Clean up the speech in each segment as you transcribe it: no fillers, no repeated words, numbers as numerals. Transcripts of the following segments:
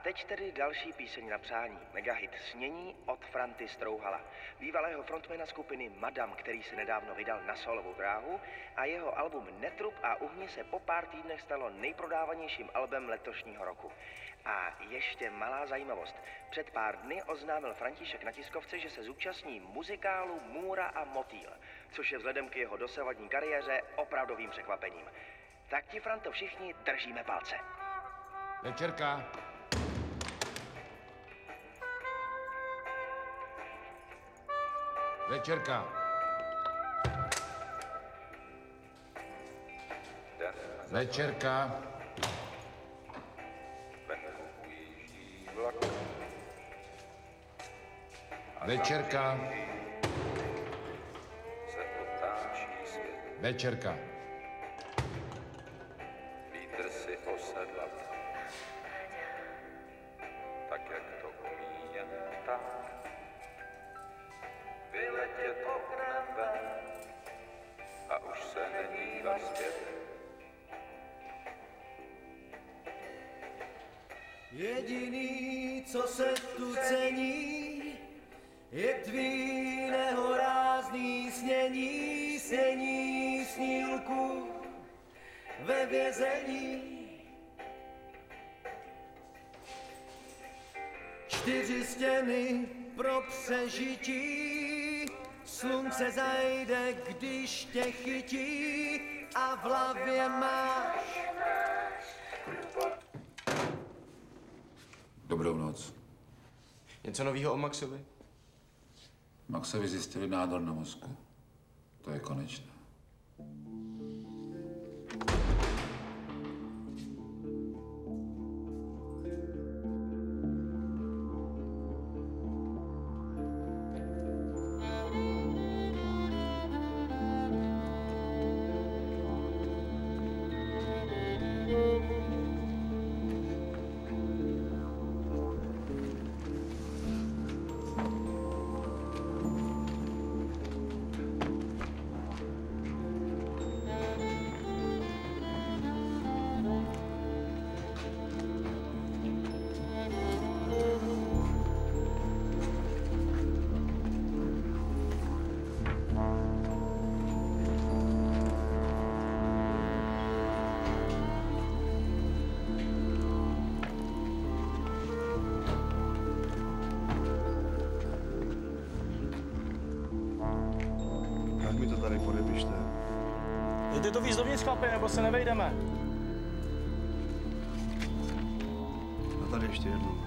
teď tedy další píseň na přání. Megahit Snění od Franty Strouhala, bývalého frontmana skupiny Madam, který se nedávno vydal na solovou dráhu a jeho album Netrup a uhni se po pár týdnech stalo nejprodávanějším albem letošního roku. A ještě malá zajímavost. Před pár dny oznámil František na tiskovce, že se zúčastní muzikálu Můra a Motýl, což je vzhledem k jeho dosavadní kariéře opravdovým překvapením. Tak ti, Franto, všichni držíme palce. Večerka. Večerka. Večerka. Večerka. Večerka. Vítr si osedlat, tak jak to umí jen tak. Vyletět oknem ven a už se nedívat zpět. Jediný, co se tu cení, je tvý nehorázný snění, snění snílku ve vězení. 4 stěny pro přežití, slunce zajde, když tě chytí a v hlavě máš. Dobrou noc. Něco novýho o Maxovi? Maxovi zjistili nádor na mozku. To je konečné. Jděte to víc dovnitř, chlapi, nebo se nevejdeme. A tady ještě jednou.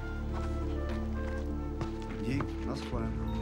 Dík, naschle.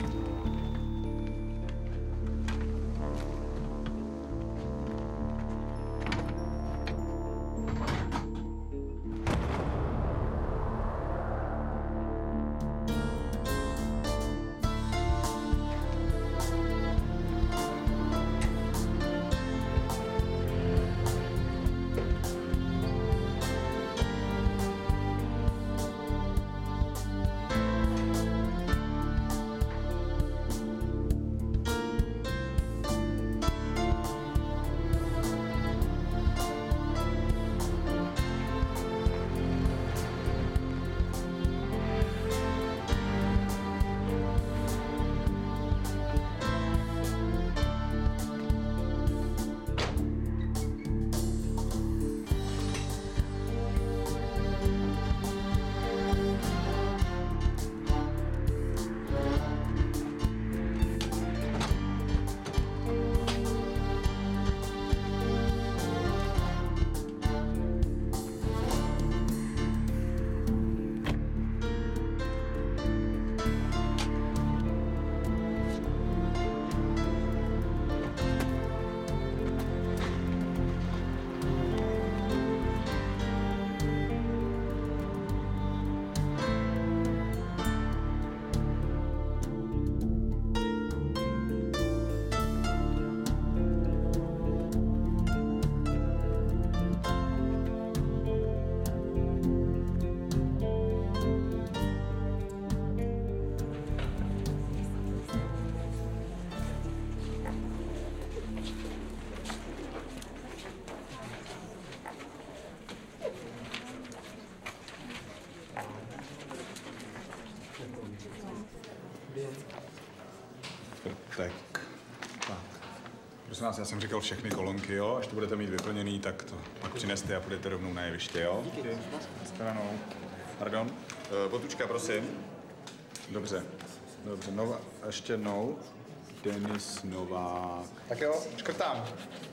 Tak. Prosím vás, já jsem říkal všechny kolonky, jo? Až to budete mít vyplněný, tak to pak přineste a půjdete rovnou na jeviště, jo? Díky. Stranou. Pardon? Potučka, prosím. Dobře. Ještě jednou. Denis Novák. Tak jo, škrtám.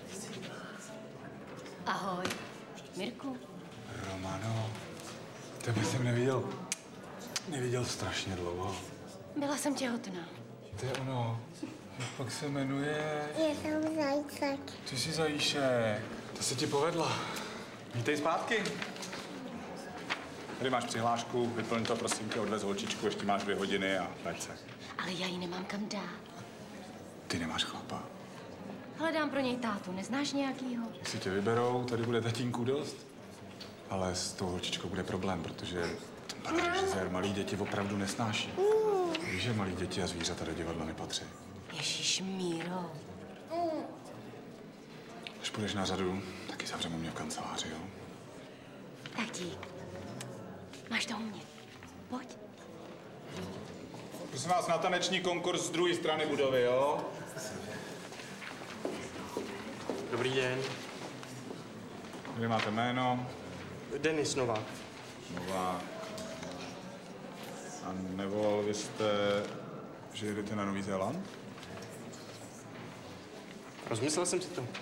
Ahoj. Mirku. Romano, tebe jsem neviděl strašně dlouho. Byla jsem těhotná. To je ono. Jak pak se jmenuje? Já jsem zajíček. Ty jsi zajíšek. To se ti povedla. Vítej zpátky. Tady máš přihlášku, vyplň to, prosím tě, odvez holčičku, ještě máš 2 hodiny a vrať se. Ale já ji nemám kam dát. Ty nemáš chlapa. Hledám pro něj tátu, neznáš nějakýho? Když si tě vyberou, tady bude tatínku dost. Ale s tou holčičkou bude problém, protože ten pan režisér malý děti opravdu nesnáší. Víš, že malý děti a zvířata do divadla nepatří. Ježíš Míro. Až půjdeš na řadu, taky zavřeme u mě v kanceláři, jo? Tak dík. Máš to u mě. Pojď. Prosím vás, na taneční konkurs z druhé strany budovy, jo? Dobrý den. Kde máte jméno? Denis Novák. Novák. A nevolal vy jste, že jedete na Nový Zéland? Rozmyslel jsem si to.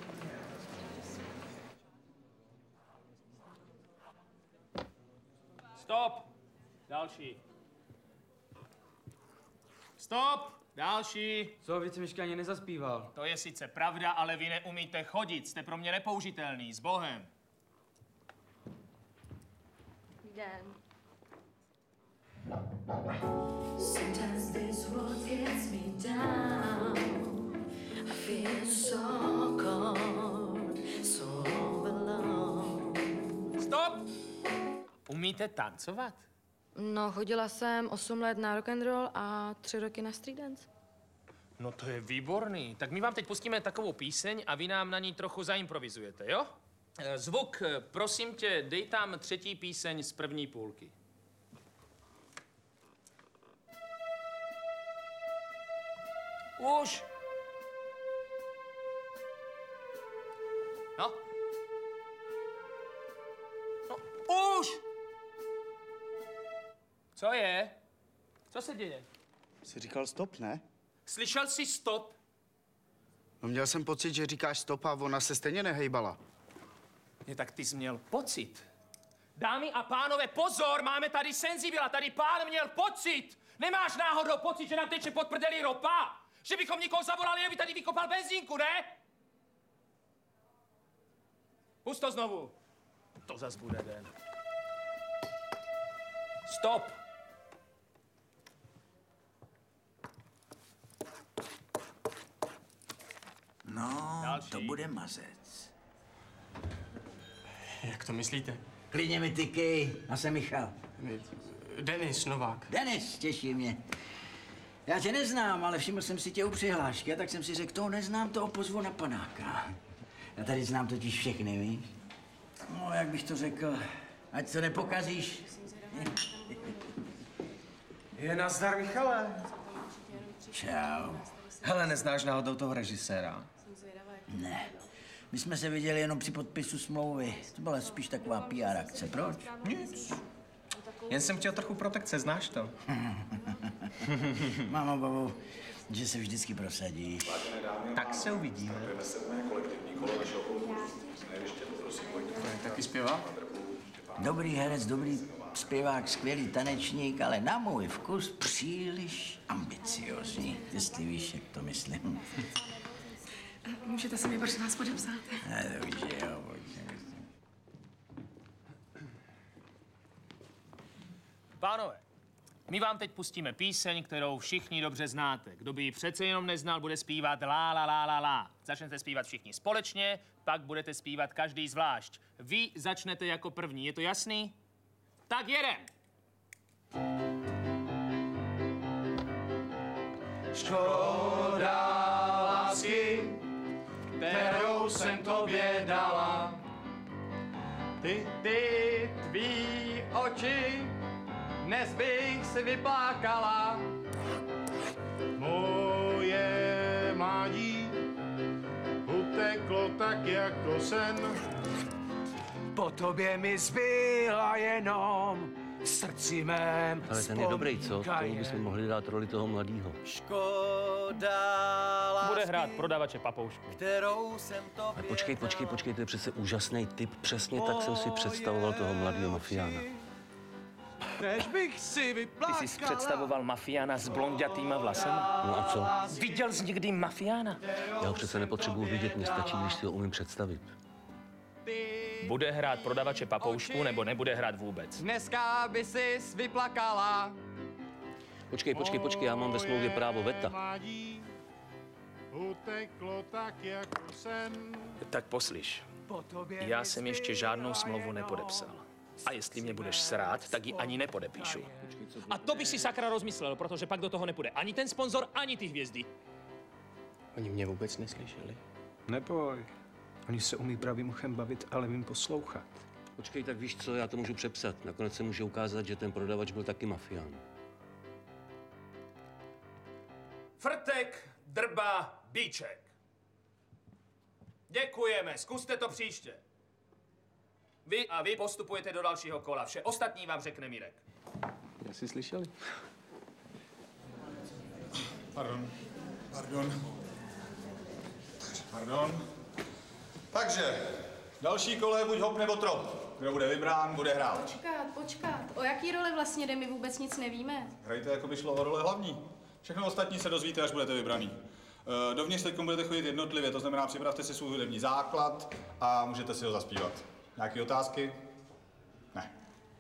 Stop! Další. Stop! Další. Co, víc Miška ani nezaspíval. To je sice pravda, ale vy neumíte chodit. Jste pro mě nepoužitelný. S Bohem. Den. Sometimes this world gets me down. I feel so cold, so alone. Stop! Umíte tancovat? No, chodila jsem 8 let na rock and roll a 3 roky na street dance. No to je výborný. Tak my vám teď pustíme takovou píseň a vy nám na ní trochu zaimprovizujete, jo? Zvuk, prosím tě, dej tam 3. píseň z první půlky. Už! No. No, už! Co je? Co se děje? Jsi říkal stop, ne? Slyšel jsi stop? No měl jsem pocit, že říkáš stop a ona se stejně nehejbala. Je, tak ty jsi měl pocit. Dámy a pánové, pozor, máme tady senzibila, tady pán měl pocit. Nemáš náhodou pocit, že nám teče pod prdeli ropa? Že bychom někoho zavolali, aby tady vykopal benzínku, ne? Pust to znovu. To zas bude den. Stop. No, další. To bude mazec. Jak to myslíte? Klidně mi tykej, já jsem Michal. Denis Novák. Denis, těší mě. Já tě neznám, ale všiml jsem si tě u přihlášky, tak jsem si řekl, toho neznám, toho pozvu na panáka. Já tady znám totiž všechny, víš? No, jak bych to řekl, ať to nepokazíš. Je nazdar, Michale. Čau. Hele, neznáš náhodou toho režiséra? Ne. My jsme se viděli jenom při podpisu smlouvy. To byla spíš taková PR akce. Proč? Nic. Jen jsem chtěl trochu protekce, znáš to? Mám obavu, že se vždycky prosadíš. Tak se uvidíme. To je taky zpěvák? Dobrý herec, dobrý zpěvák, skvělý tanečník, ale na můj vkus příliš ambiciozní. Jestli víš, jak to myslím. Můžete se mi prosím vás podepsat? Ne, to víš, že jo, pojďme. Pánové, my vám teď pustíme píseň, kterou všichni dobře znáte. Kdo by ji přece jenom neznal, bude zpívat la la la la la. Začnete zpívat všichni společně, pak budete zpívat každý zvlášť. Vy začnete jako první, je to jasný? Tak jedem! Škoda lásky, kterou jsem tobě dala. Ty tvý oči, dnes bych si vyplákala. Moje tak jako sen. Po tobě mi zbyla jenom v srdci mém. Ale ten je dobrý, co? Tomu bychom mohli dát roli toho mladýho. Škoda. Bude hrát prodavače papoušku. Kterou jsem to Ale počkej, to je přece úžasný typ. Přesně tak jsem si představoval toho mladého mafiána. Než bych si vyplakala. Ty jsi představoval mafiána s blonďatýma vlasama? No a co? Viděl jsi někdy mafiána? Já ho přece nepotřebuji vidět, mně stačí, když si ho umím představit. Bude hrát prodavače papoušku, nebo nebude hrát vůbec? Dneska by si vyplakala. Počkej, já mám ve smlouvě právo veta. Uteklo tak jako sen. Tak poslyš, já jsem ještě žádnou smlouvu nepodepsal. A jestli mě budeš srát, tak ji ani nepodepíšu. A to by si sakra rozmyslel, protože pak do toho nepůjde ani ten sponzor, ani ty hvězdy. Oni mě vůbec neslyšeli. Neboj. Oni se umí pravým uchem bavit, ale vím poslouchat. Počkej, tak víš co, já to můžu přepsat. Nakonec se může ukázat, že ten prodavač byl taky mafián. Frtek, drba, bíček. Děkujeme, zkuste to příště. Vy postupujete do dalšího kola. Vše ostatní vám řekne Mirek. Já si slyšeli? Pardon. Takže, další kolo je buď hop nebo trop. Kdo bude vybrán, bude hrát. Počkat. O jaký roli vlastně jde, my vůbec nic nevíme. Hrajte, jako by šlo o role hlavní. Všechno ostatní se dozvíte, až budete vybraný. Dovnitř teď budete chodit jednotlivě, to znamená, připravte si svůj hudební základ a můžete si ho zaspívat. Nějaké otázky? Ne.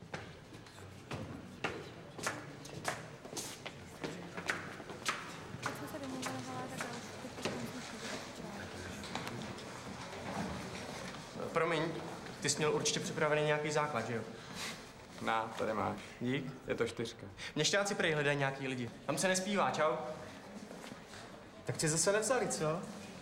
Promiň, ty jsi měl určitě připravený nějaký základ, že jo? Na, tady máš. Dík. Je to 4. Měšťáci prej hledají nějaký lidi. Tam se nespívá, čau. Tak tě zase nevzali, co?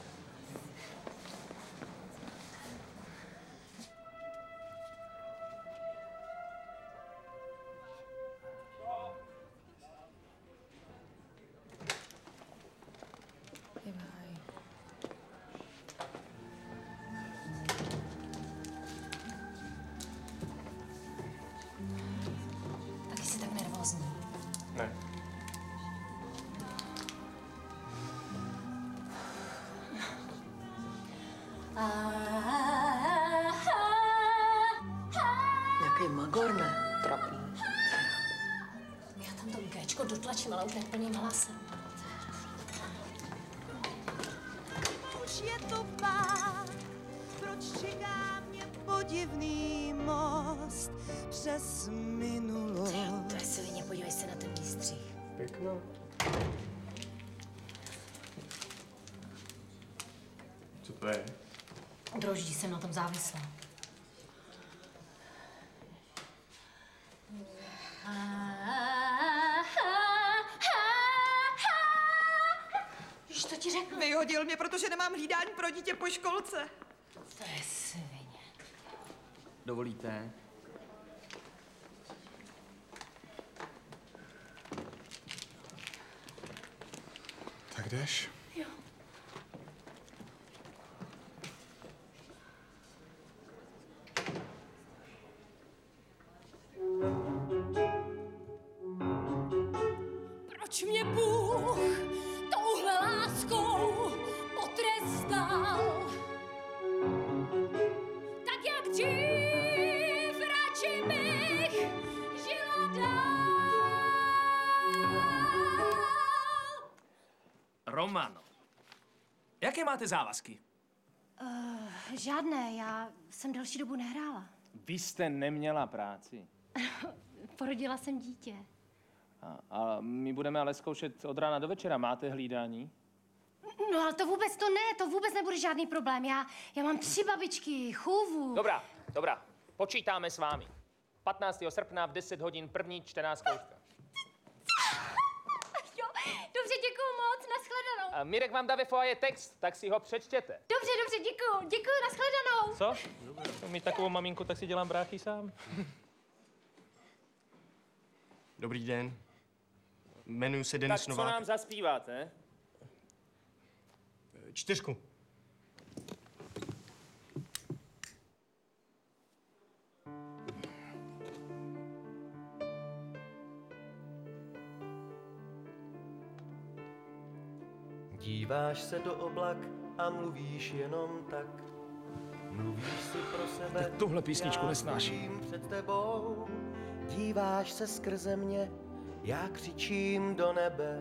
Taky jsi tak nervózní. Ne. Nějaký magor, ne? Trapný. Já tam to Gčko dotlačím, ale už neplným hlasem. Už je to pár, proč čeká mě podivný most přes minulost. To je svině, podívej se na ten výstřih. Pěkno. Co to je? Droždí, jsem na tom závislá. Víš, to ti řeknu. Vyhodil mě, protože nemám hlídání pro dítě po školce. To je svině. Dovolíte? Tak jdeš? Jo. Proč mě Bůh touhle láskou potrestal? Tak jak dřív radši bych žila dál. Romano, jaké máte závazky? Žádné, já jsem delší dobu nehrála. Vy jste neměla práci. Porodila jsem dítě. A my budeme ale zkoušet od rána do večera. Máte hlídání? No ale to vůbec nebude žádný problém. Já mám 3 babičky, chůvu. Dobrá. Počítáme s vámi. 15. srpna v 10 hodin první čtená zkouška. Jo, dobře, děkuju moc, nashledanou. A Mirek vám dá ve foaje text, tak si ho přečtěte. Dobře, děkuju, nashledanou. Co? Mít takovou maminku, tak si dělám bráchy sám. Dobrý den. Jmenuji se Denis Tak Novák. co nám zaspíváte? 4. Díváš se do oblak a mluvíš jenom tak. Mluvíš si pro sebe. Tak tuhle písničku nesnáším. Já před tebou. Díváš se skrze mě, já křičím do nebe.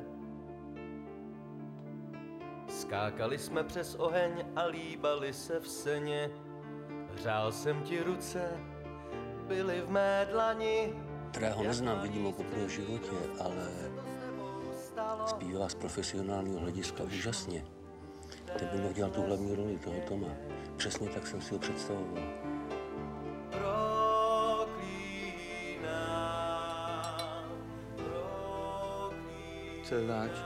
Skákali jsme přes oheň a líbali se v seně. Hřál jsem ti ruce, byly v mé dlani. Teda ho neznám, vidím ho poprvé v životě, ale zpívá z profesionálního hlediska úžasně. Teď by mohl dělat tu hlavní roli toho Toma. Přesně tak jsem si ho představoval. Co je zač?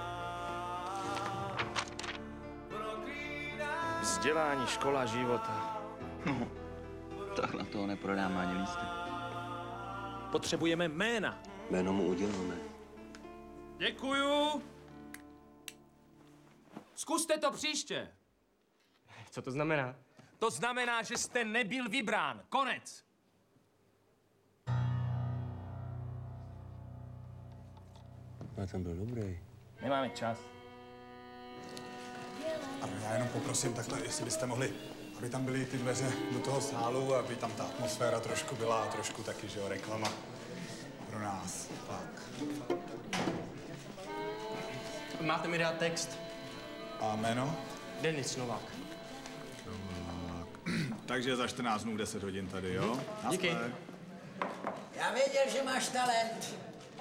Vzdělání, škola, života. No, tak na toho neprodám ani lístek. Potřebujeme jména. Jméno mu uděláme. Děkuju. Zkuste to příště. Co to znamená? To znamená, že jste nebyl vybrán. Konec. Ale ten byl dobrý. Nemáme čas. Ano, já jenom poprosím takhle, jestli byste mohli, aby tam byly ty dveře do toho sálu, aby tam ta atmosféra trošku byla a trošku taky, že jo, reklama pro nás. Tak. Máte mi dát text? A jméno? Denis Novák. Takže za 14 dnů 10 hodin tady, jo? Díky. Já věděl, že máš talent.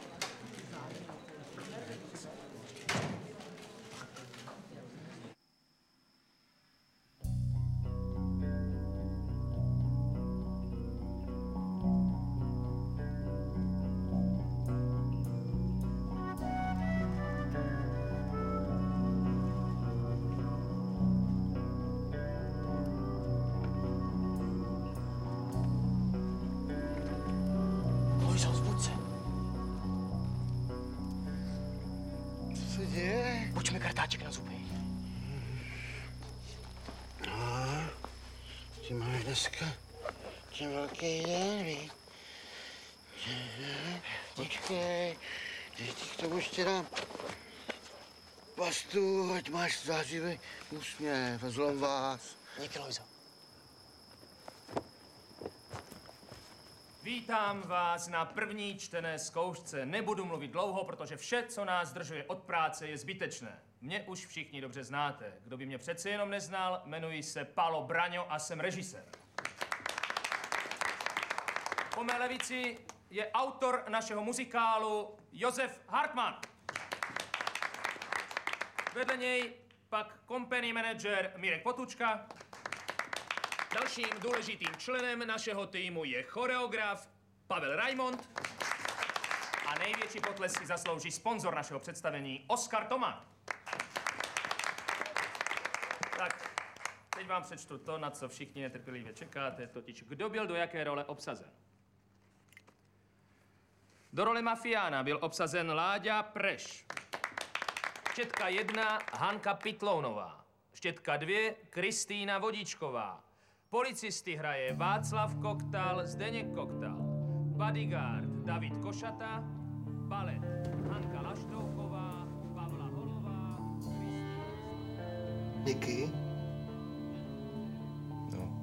Pojďme kartáček na zuby. Ty máš dneska tím velký den, víš? Počkej, teď ti k tomu ještě dám pastu, ať máš zářivý úsměv a zlom vás. Díky, Lojzo. Vítám vás na první čtené zkoušce. Nebudu mluvit dlouho, protože vše, co nás zdržuje od práce, je zbytečné. Mě už všichni dobře znáte. Kdo by mě přece jenom neznal, jmenuji se Palo Braňo a jsem režisér. Po mé levici je autor našeho muzikálu Josef Hartmann. Vedle něj pak company manager Mirek Potůčka. Dalším důležitým členem našeho týmu je choreograf Pavel Raimond. A největší potlesk si zaslouží sponzor našeho představení Oskar Toman. Tak, teď vám přečtu to, na co všichni netrpělivě čekáte, totiž kdo byl do jaké role obsazen. Do role mafiána byl obsazen Láďa Preš. Štětka 1 Hanka Pitlounová. Štětka 2 Kristýna Vodičková. Policisty hraje Václav Koktal, Zdeněk Koktal. Bodyguard David Košata. Balet Hanka Laštouková, Pavla Holová. Niky? No.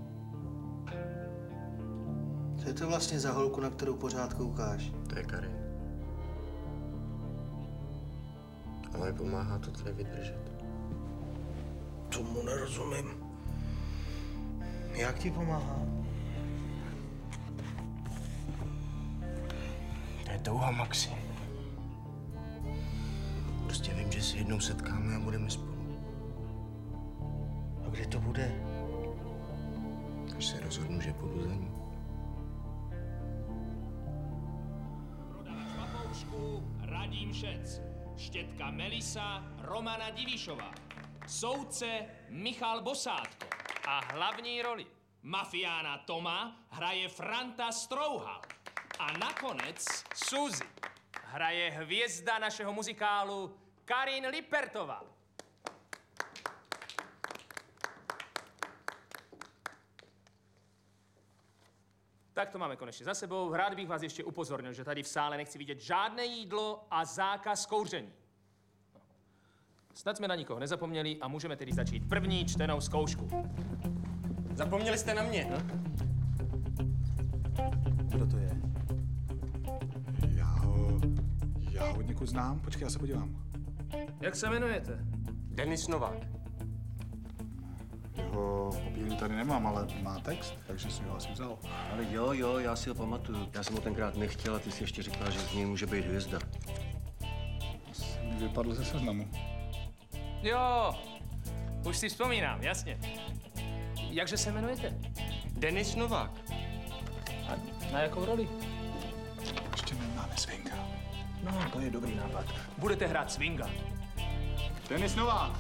Co je to vlastně za holku, na kterou pořád koukáš? To je Karin. Ale pomáhá to tady vydržet. Tomu nerozumím. Jak ti pomáhá? To je touha, Maxi. Prostě vím, že se jednou setkáme a budeme spolu. A kde to bude? Až se rozhodnu, že půjdu za ní. Prodavač papoušku Radim Šec. Štětka Melisa Romana Divišová. Soudce Michal Bosátko. A hlavní roli mafiána Toma hraje Franta Strouhal. A nakonec Suzy hraje hvězda našeho muzikálu Karin Lipertová. Tak to máme konečně za sebou. Rád bych vás ještě upozornil, že tady v sále nechci vidět žádné jídlo a zákaz kouření. Snad jsme na nikoho nezapomněli a můžeme tedy začít první čtenou zkoušku. Zapomněli jste na mě. No? Kdo to je? Já ho od někud znám, počkej, já se podívám. Jak se jmenujete? Denis Novák. Jeho papíru tady nemám, ale má text, takže jsem ho asi vzal. Ale jo, já si ho pamatuju. Já jsem ho tenkrát nechtěl a ty si ještě říkala, že z něj může být hvězda. Mi vypadl ze seznamu. Jo, už si vzpomínám, jasně. Jakže se jmenujete? Denis Novák. A na jakou roli? Ještě nemáme swinga. No, to je dobrý nápad. Budete hrát swinga. Denis Novák!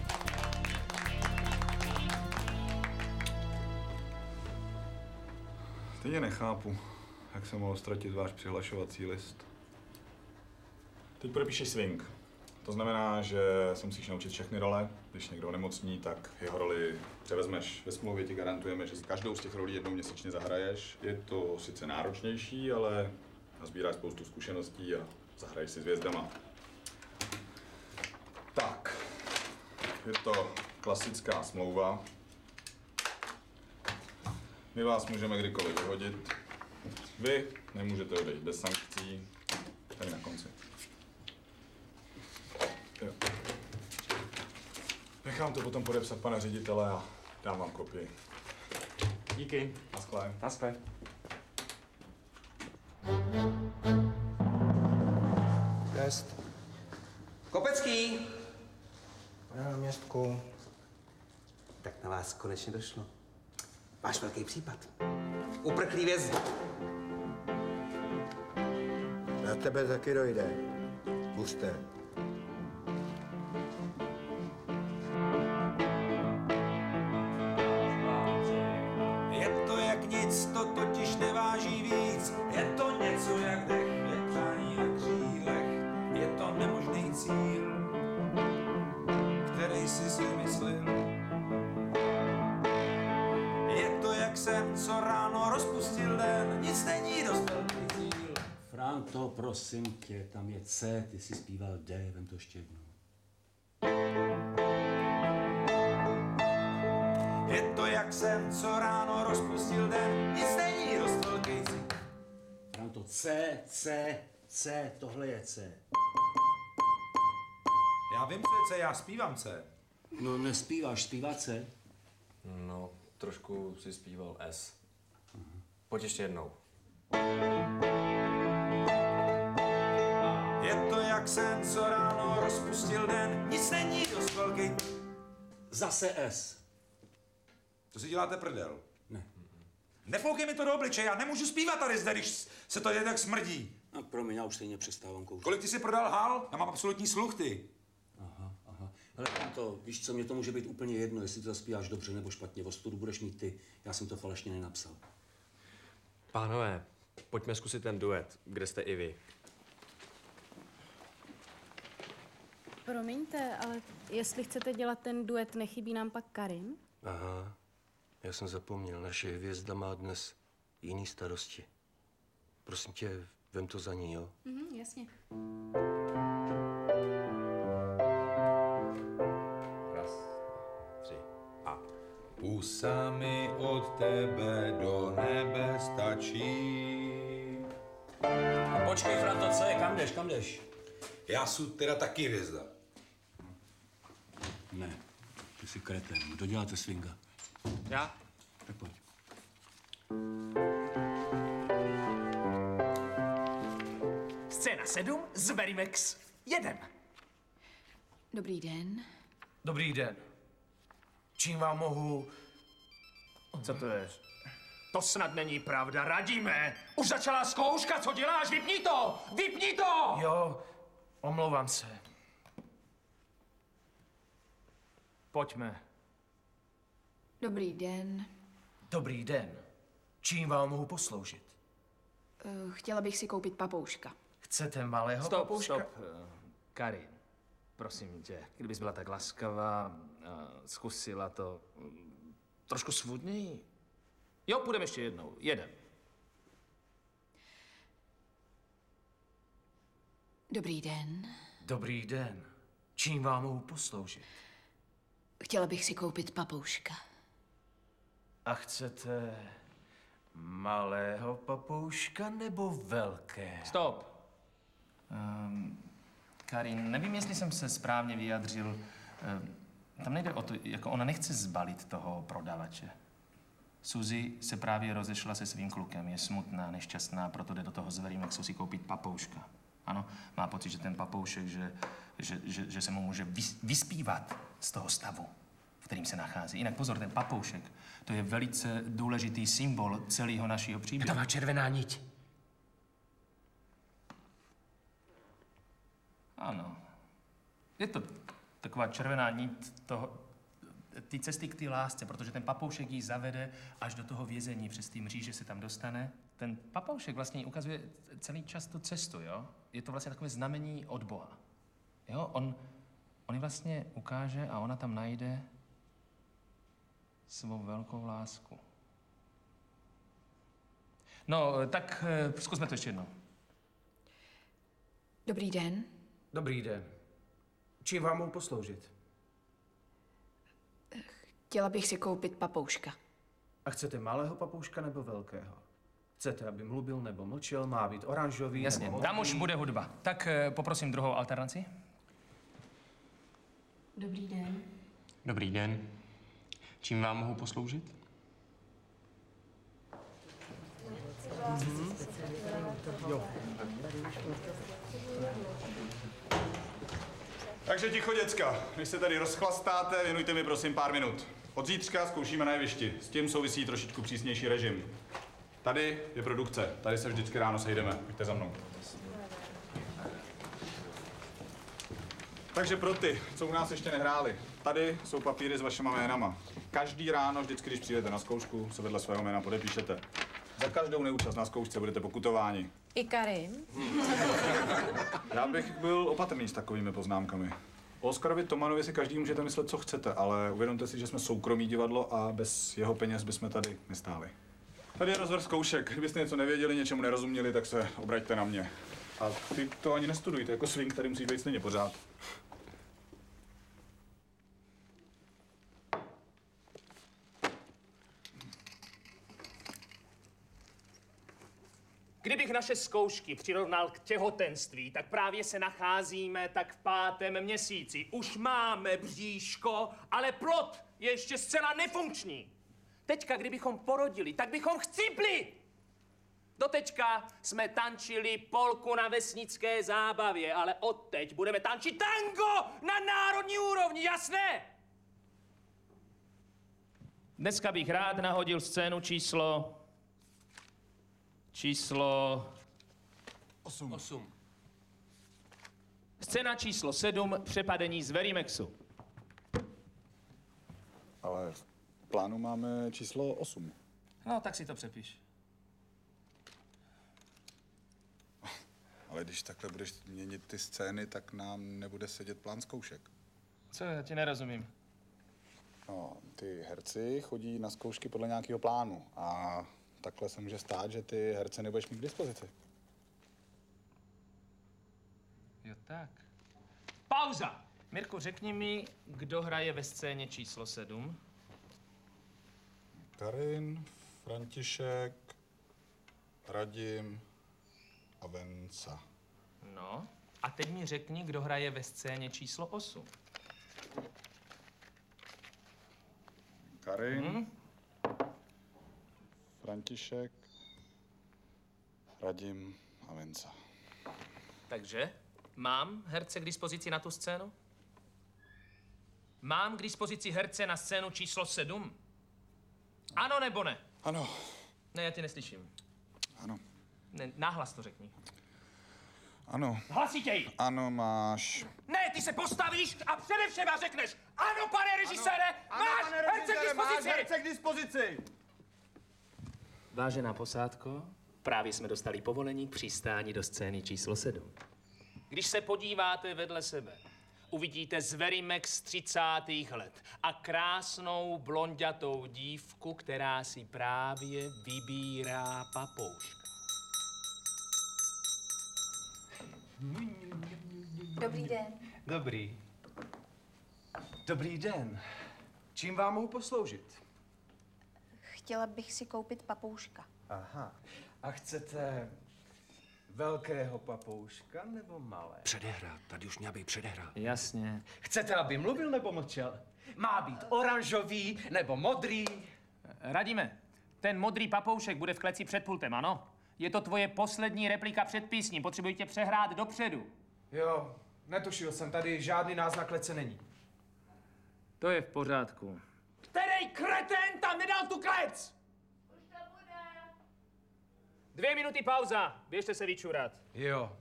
Stejně nechápu, jak jsem mohl ztratit váš přihlašovací list. Teď podepíšeš swing. To znamená, že se musíš naučit všechny role. Když někdo onemocní, tak jeho roli převezmeš. Ve smlouvě ti garantujeme, že každou z těch rolí jednou měsíčně zahraješ. Je to sice náročnější, ale nazbíráš spoustu zkušeností a zahraješ si s hvězdama. Tak, je to klasická smlouva. My vás můžeme kdykoliv vyhodit. Vy nemůžete odejít bez sankcí. Tady na konci. Jo. Nechám to potom podepsat pana ředitele a dám vám kopii. Díky. Naschle. Naschle. Test. Kopecký! Na městku. Tak na vás konečně došlo. Váš velký případ. Uprchlý vězni. Na tebe taky dojde. Buste. Je to jak nic, to totiž neváží víc. Je to něco jak dech, je přání na křílech. Je to nemožný cíl, který si vymyslel. Je to jak sen, co ráno rozpustil den. Nic není dost velký cíl. Franto, prosím tě, tam je C, ty jsi zpíval D, vem to ještě jednou. Je to jak sen, co ráno rozpustil den. Nic není dost velký cíl. Franto, C, tohle je C. Já vím, co je C, já zpívám C. No, nespíváš, zpívá C. No, trošku si zpíval S. Pojď ještě jednou. Je to jak sen, co ráno rozpustil den. Nic není dost velký. Zase S. To si děláte prdel. Ne. Nefoukej mi to do obličeje, já nemůžu zpívat tady zde, když se to jen tak smrdí. No, promiň, já už stejně přestávám kouřit. Kolik ty si prodal hal? Já mám absolutní sluch, ty. Aha. Ale Franto, víš co, mně to může být úplně jedno, jestli to zaspíváš dobře nebo špatně. Ostudu budeš mít ty, já jsem to falešně nenapsal. Pánové, pojďme zkusit ten duet, kde jste i vy. Promiňte, ale jestli chcete dělat ten duet, nechybí nám pak Karim? Aha, já jsem zapomněl, naše hvězda má dnes jiný starosti. Prosím tě, vem to za ní, jo? Jasně. Raz, 3 a pusa mi od tebe do nebe stačí. Počkej, Franto, co je? Kam jdeš? Já jsem teda taky hvězda. Ne, ty jsi kreten, doděláte swinga. Já? Tak pojď. Scéna 7, Zverimex 1. Dobrý den. Dobrý den. Čím vám mohu... Co to je? To snad není pravda, radíme. Už začala zkouška, co děláš? Vypni to! Vypni to! Jo, omlouvám se. Pojďme. Dobrý den. Dobrý den. Čím vám mohu posloužit? Chtěla bych si koupit papouška. Chcete malého Stop. papouška? Karin, prosím tě, kdybys byla tak laskavá, zkusila to trošku svůdněji. Jo, půjdeme ještě jednou. Jeden. Dobrý den. Dobrý den. Čím vám mohu posloužit? Chtěla bych si koupit papouška. A chcete malého papouška nebo velkého? Stop. Karin, nevím, jestli jsem se správně vyjadřil. Tam nejde o to, jako ona nechce zbalit toho prodavače. Suzy se právě rozešla se svým klukem, je smutná, nešťastná, proto jde do toho Zverimexu si koupit papouška. Ano, má pocit, že ten papoušek, že se mu může vyspívat z toho stavu, v kterým se nachází. Jinak pozor, ten papoušek, to je velice důležitý symbol celého našeho příběhu. To má červená niť. Ano. Je to taková červená nit té cesty k té lásce, protože ten papoušek ji zavede až do toho vězení přes ty mříže se tam dostane. Ten papoušek vlastně ukazuje celý čas tu cestu, jo? Je to vlastně takové znamení od Boha. Jo? On ji vlastně ukáže a ona tam najde svou velkou lásku. No, tak zkusme to ještě jednou. Dobrý den. Dobrý den. Čím vám mohu posloužit? Chtěla bych si koupit papouška. A chcete malého papouška nebo velkého? Chcete, aby mluvil nebo mlčel, má být oranžový Jasně, nebo tam už bude hudba. Tak poprosím druhou alternaci. Dobrý den. Dobrý den. Čím vám mohu posloužit? Jo. Takže ticho, děcka. Než se tady rozchlastáte, věnujte mi prosím pár minut. Od zítřka zkoušíme na jevišti. S tím souvisí trošičku přísnější režim. Tady je produkce. Tady se vždycky ráno sejdeme. Pojďte za mnou. Takže pro ty, co u nás ještě nehráli, tady jsou papíry s vašima jménama. Každý ráno, vždycky, když přijdete na zkoušku, se vedle svého jména podepíšete. Za každou neúčast na zkoušce budete pokutováni. I Karim. Já bych byl opatrný s takovými poznámkami. O Oskarovi Tomanovi si každý můžete myslet, co chcete, ale uvědomte si, že jsme soukromý divadlo a bez jeho peněz bychom tady nestáli. Tady je rozvrh zkoušek. Kdybyste něco nevěděli, něčemu nerozuměli, tak se obraťte na mě. A ty to ani nestudujte, jako swing tady musí být stejně pořád. Kdybych naše zkoušky přirovnal k těhotenství, tak právě se nacházíme tak v 5. měsíci. Už máme bříško, ale plod je ještě zcela nefunkční. Teďka, kdybychom porodili, tak bychom chcípli. Doteďka jsme tančili polku na vesnické zábavě, ale odteď budeme tančit tango na národní úrovni, jasné? Dneska bych rád nahodil scénu číslo 8. Scéna číslo 7, přepadení z Verimexu. Ale v plánu máme číslo 8. No, tak si to přepiš. Ale když takhle budeš měnit ty scény, tak nám nebude sedět plán zkoušek. Co, já ti nerozumím. No, ty herci chodí na zkoušky podle nějakého plánu a takhle se může stát, že ty herce nebudeš mít k dispozici. Jo, tak. Pauza! Mirku, řekni mi, kdo hraje ve scéně číslo 7? Karin, František, Radim a Venca. No, a teď mi řekni, kdo hraje ve scéně číslo 8. Karin, František, Radim a Venca. Takže, mám herce k dispozici na tu scénu? Mám k dispozici herce na scénu číslo 7? Ano nebo ne? Ano. Ne, já tě neslyším. Ano. Ne, nahlas to řekni. Ano. Hlasitěj! Ano, máš. Ne, ty se postavíš a především a řekneš ano, pane režisére, máš herce k dispozici! herce k dispozici! Vážená posádko, právě jsme dostali povolení k přistání do scény číslo 7. Když se podíváte vedle sebe, uvidíte Zverimex 30. let a krásnou blonďatou dívku, která si právě vybírá papouška. Dobrý den. Dobrý. Dobrý den. Čím vám mohu posloužit? Chtěla bych si koupit papouška. Aha. A chcete velkého papouška nebo malé? Předehrát, tady už měla být předehrát. Jasně. Chcete, aby mluvil nebo mlčel? Má být oranžový nebo modrý? Radíme, ten modrý papoušek bude v kleci před pultem, ano? Je to tvoje poslední replika před písní, potřebuji tě přehrát dopředu. Jo, netušil jsem, tady žádný náznak klece není. To je v pořádku. Který kreten tam nedal tu klec? Už to bude. 2 minuty pauza, běžte se vyčurat. Jo.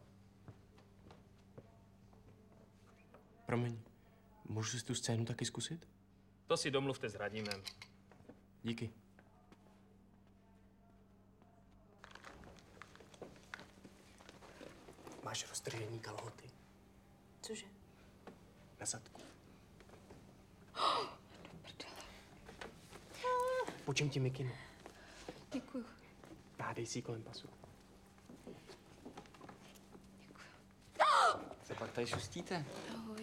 Promiň, můžu si tu scénu taky zkusit? To si domluvte s Radimem. Díky. Máš roztržený kalhoty Cože? na zadku. Do prdele. Počím ti mikinu. Děkuju. Nádej si ji kolem pasu. Se pak tady šustíte? Ahoj.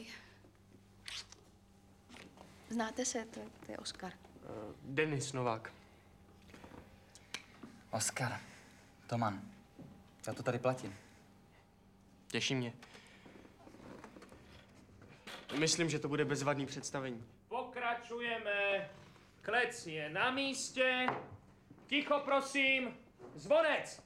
Znáte se, to je Oskar. Denis Novák. Oskar. Toman. Já to tady platím. Těší mě. Myslím, že to bude bezvadný představení. Pokračujeme. Klec je na místě. Ticho, prosím. Zvonec.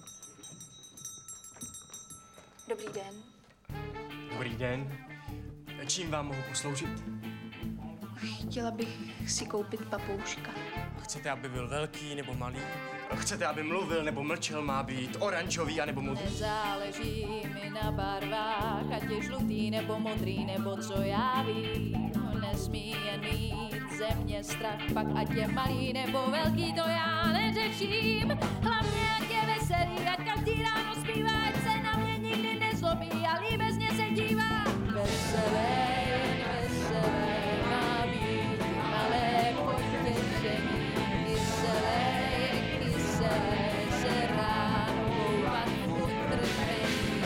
Dobrý den. Dobrý den. Čím vám mohu posloužit? Chtěla bych si koupit papouška. Chcete, aby byl velký nebo malý? Chcete, aby mluvil nebo mlčel? Má být oranžový a nebo modrý? Nezáleží mi na barvách, ať je žlutý nebo modrý, nebo co já vím. Nesmí jen mít ze mě strach, pak ať je malý nebo velký, to já neřeším. Hlavně ať je veselý, ať každý ráno zpívá, ať se na mě nikdy nezlobí a líbezně se dívá. Veselý, veselý, má být malé potěšení. Kyselé, se ráno koupat v utrpení.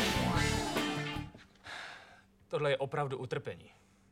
Tohle je opravdu utrpení.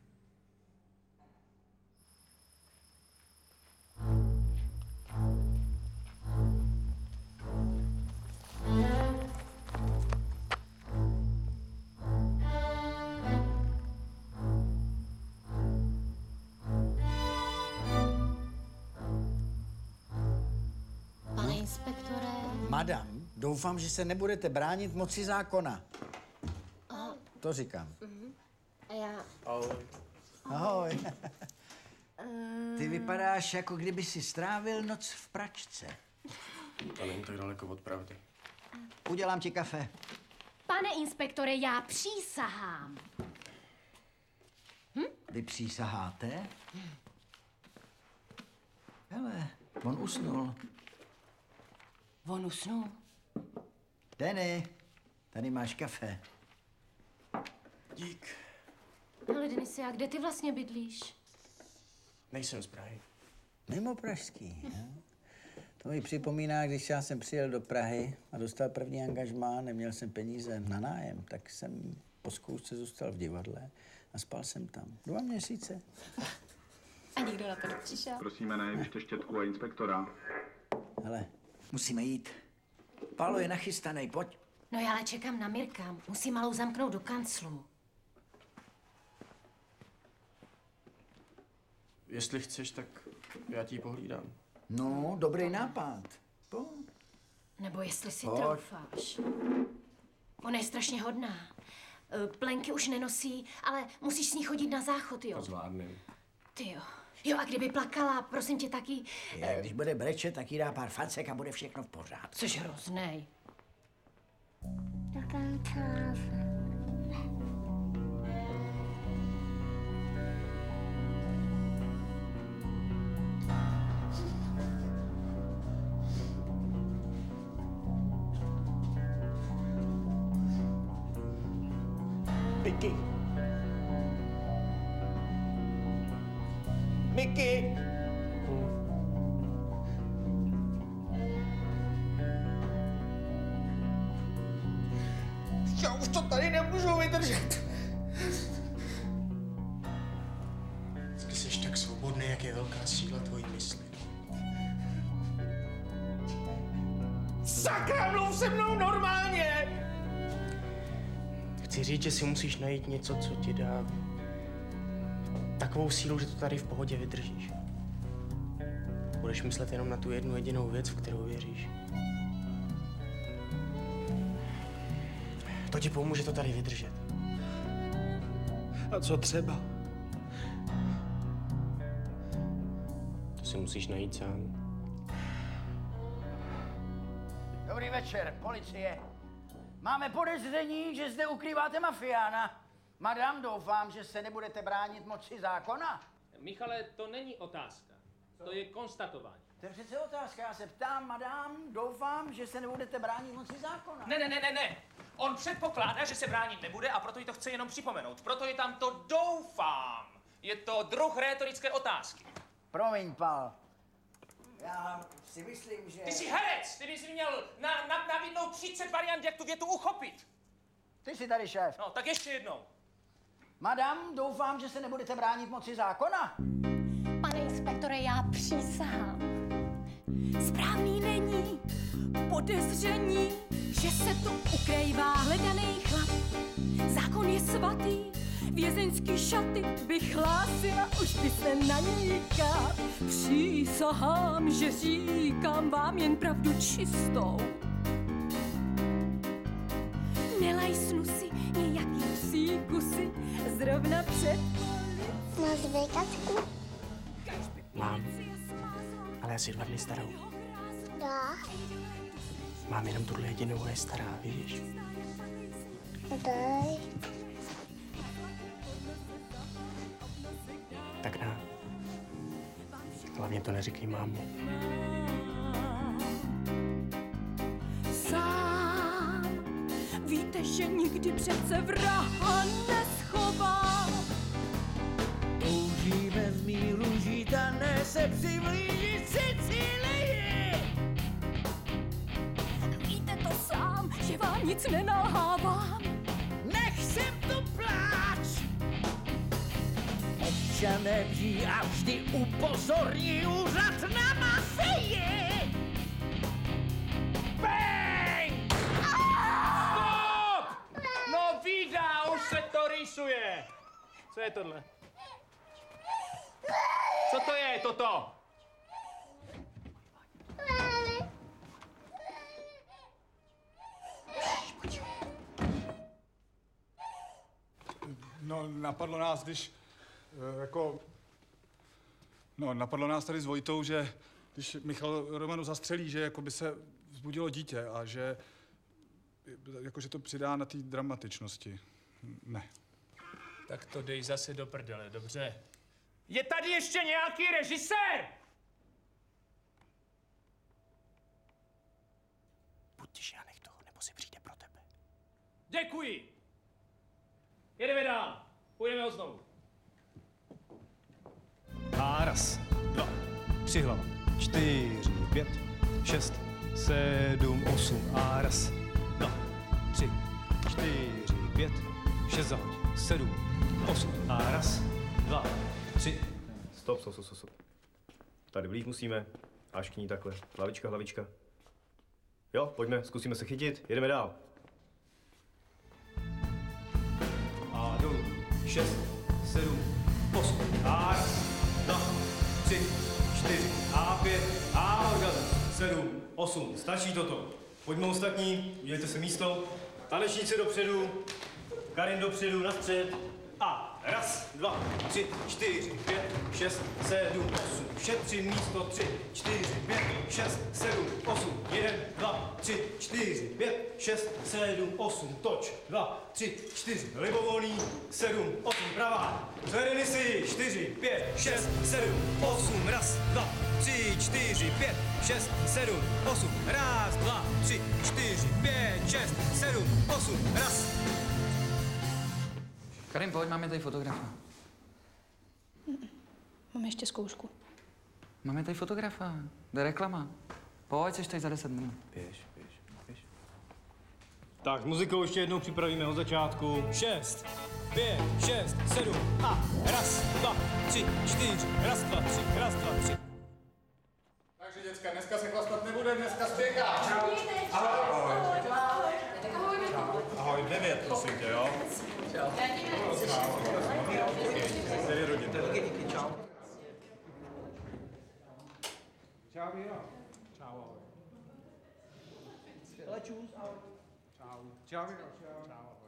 Pane inspektore. Madam, doufám, že se nebudete bránit moci zákona. To říkám. A já... Ahoj. Ahoj. Ty vypadáš, jako kdyby si strávil noc v pračce. To není tak daleko od pravdy. Udělám ti kafe. Pane inspektore, já přísahám. Vy přísaháte? Hele, on usnul. On usnul? Denny, tady máš kafe. Dík. Ale Denisi, a kde ty vlastně bydlíš? Nejsem z Prahy. Mimo pražský. Jo? To mi připomíná, když já jsem přijel do Prahy a dostal první angažmá, neměl jsem peníze na nájem, tak jsem po zkoušce zůstal v divadle a spal jsem tam 2 měsíce. A nikdo na to nepřišel? Prosíme na jeviště Štětku a inspektora. Hele, musíme jít. Pálo je nachystanej, pojď. No já ale čekám na Mirka. Musím malou zamknout do kanclu. Jestli chceš, tak já ti ji pohlídám. No, dobrý nápad. Pojď. Nebo jestli si Pojď. troufáš. Ona je strašně hodná. Plenky už nenosí, ale musíš s ní chodit na záchod, jo? To zvládnem. Ty jo. Jo, a kdyby plakala, prosím tě taky... Když bude brečet, tak jí dá pár facek a bude všechno v pořádku. Což hroznej. Mickey. Mickey. Já už to tady nemůžu vydržet. jak je velká síla tvojí mysli. Sakra, mluv se mnou normálně! Chci říct, že si musíš najít něco, co ti dá takovou sílu, že to tady v pohodě vydržíš. Budeš myslet jenom na tu jednu jedinou věc, v kterou věříš. To ti pomůže to tady vydržet. A co třeba? To si musíš najít sám. Dobrý večer, policie. Máme podezření, že zde ukrýváte mafiána. Madam, doufám, že se nebudete bránit moci zákona. Michale, to není otázka. To je konstatování. To je přece otázka. Já se ptám, madam, doufám, že se nebudete bránit moci zákona. Ne. On předpokládá, že se bránit nebude a proto jí to chce jenom připomenout. Proto je tam to doufám. Je to druh rétorické otázky. Promiň, Pal. Já si myslím, že... Ty jsi herec! Ty bys měl nabídnout 30 variant, jak tu větu uchopit. Ty jsi tady šéf. No, tak ještě jednou. Madam, doufám, že se nebudete bránit moci zákona. Pane inspektore, já přísahám. Správný není podezření, že se tu ukrývá hledaný chlap. Zákon je svatý, vězeňský šaty bych hlásila, už by se na ní kát. Přísahám, že říkám vám jen pravdu čistou. Nelajsnu si nějaký příkusy zrovna před Nazvěkačku? Mám, ale asi 2 dny starou. Dá. Mám jenom tuhle jedinou a je stará, víš? Dej. Tak dá. Hlavně to neříkej mámě. Sám víte, že nikdy přece vraha neschová. Toužíme v míru žít a ne se přiblížit Sicílii. Víte to sám, že vám nic nenalhávám. Nech sem tu pláč. Občané vží a vždy upozorní úřad na mafii. Bang! Stop! No vídá, už se to rýsuje. Co je tohle? Co to je, toto? No, napadlo nás, když napadlo nás tady s Vojtou, že když Michal Romanu zastřelí, že jako by se vzbudilo dítě a že jakože to přidá na té dramatičnosti. Ne. Tak to dej zase do prdele, dobře? Je tady ještě nějaký režisér? Buď tiše a nech toho, nebo si přijde pro tebe. Děkuji! Jedeme dál. Půjdeme ho znovu. A 1, 2, 3 hlava. 4, 5, 6, 7, 8. A 1, 2, 3, 4, 5, 6 zahoď. 7, 8. A 1, 2, 3. Stop. Tady blíž musíme. Až k ní takhle. Hlavička. Jo, pojďme, zkusíme se chytit. Jedeme dál. A dolů. 6, 7, 8. A 1, 2, 3, 4. A 5. A orgasmus. 7, 8. Stačí toto. Pojďme ostatní, udělejte si místo. Tanečníci dopředu. Karin dopředu, na střed. A 1, 2, 3, 4, 5, 6, 7, 8. Šetřím místo 3, 4, 5, 6, 7, 8. 1, 2, 3, 4, 5, 6, 7, 8. Toč. 2, 3, 4. Libovolný. 7, 8. Pravá. Zvedeni si. 4, 5, 6, 7, 8. 1, 2, 3, 4, 5, 6, 7, 8. 1, 2, 3, 4, 5, 6, 7, 8. 1. Karin, pojď, máme tady fotografa. Mám ještě zkoušku. Máme tady fotografa. Jde reklama. Pojď, jsi tady za 10 minut. Běž. Tak, muzikou ještě jednou připravíme od začátku. 6, 5, 6, 7 a raz, 2, 3, 4, raz, 2, 3, raz, 2, 3. Takže děcka, dneska se chlastat nebude, dneska spěchá. Čau. Ahoj, 9, prosím tě, jo? Čau. 9 rodin. Díky, čau. Čau, Míro. Čau, ahoj. Skvěle, čus, ahoj. Čau. Čau, Míro, čau. Čau, ahoj.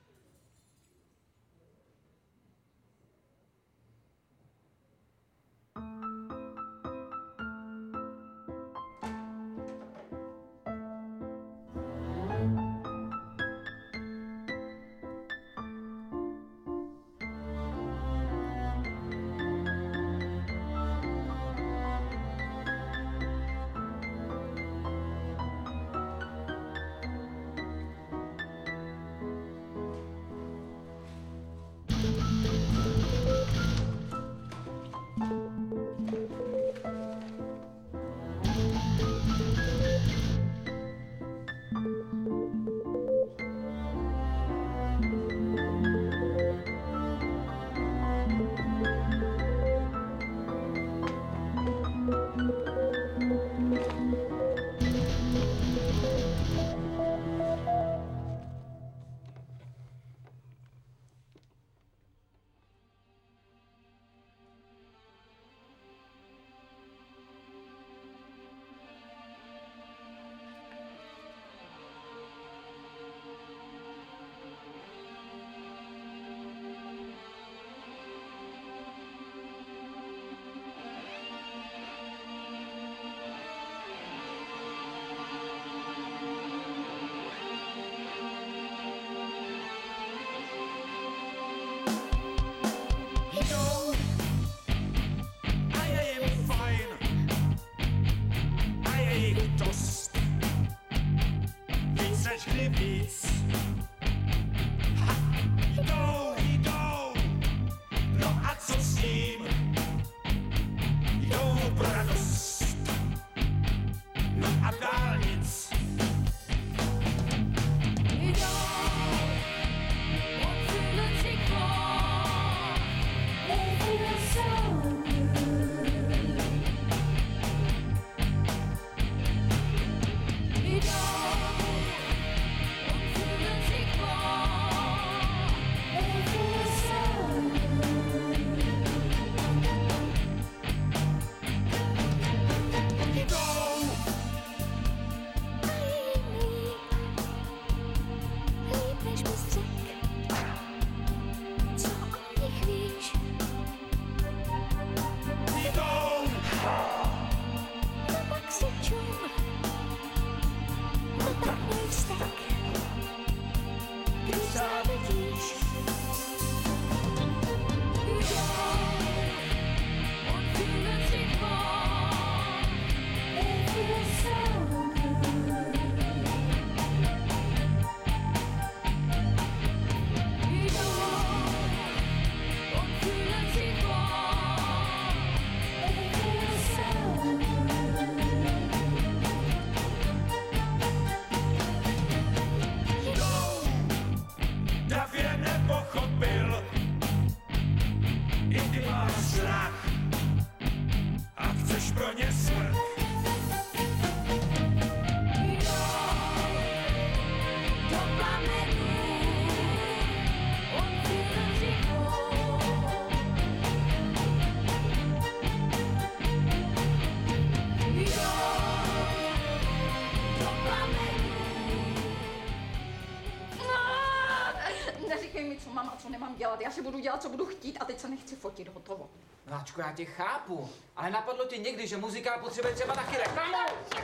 Já si budu dělat, co budu chtít a teď se nechci fotit, hotovo. Láčko, já tě chápu, ale napadlo ti někdy, že muzikál potřebuje třeba taky reklamu?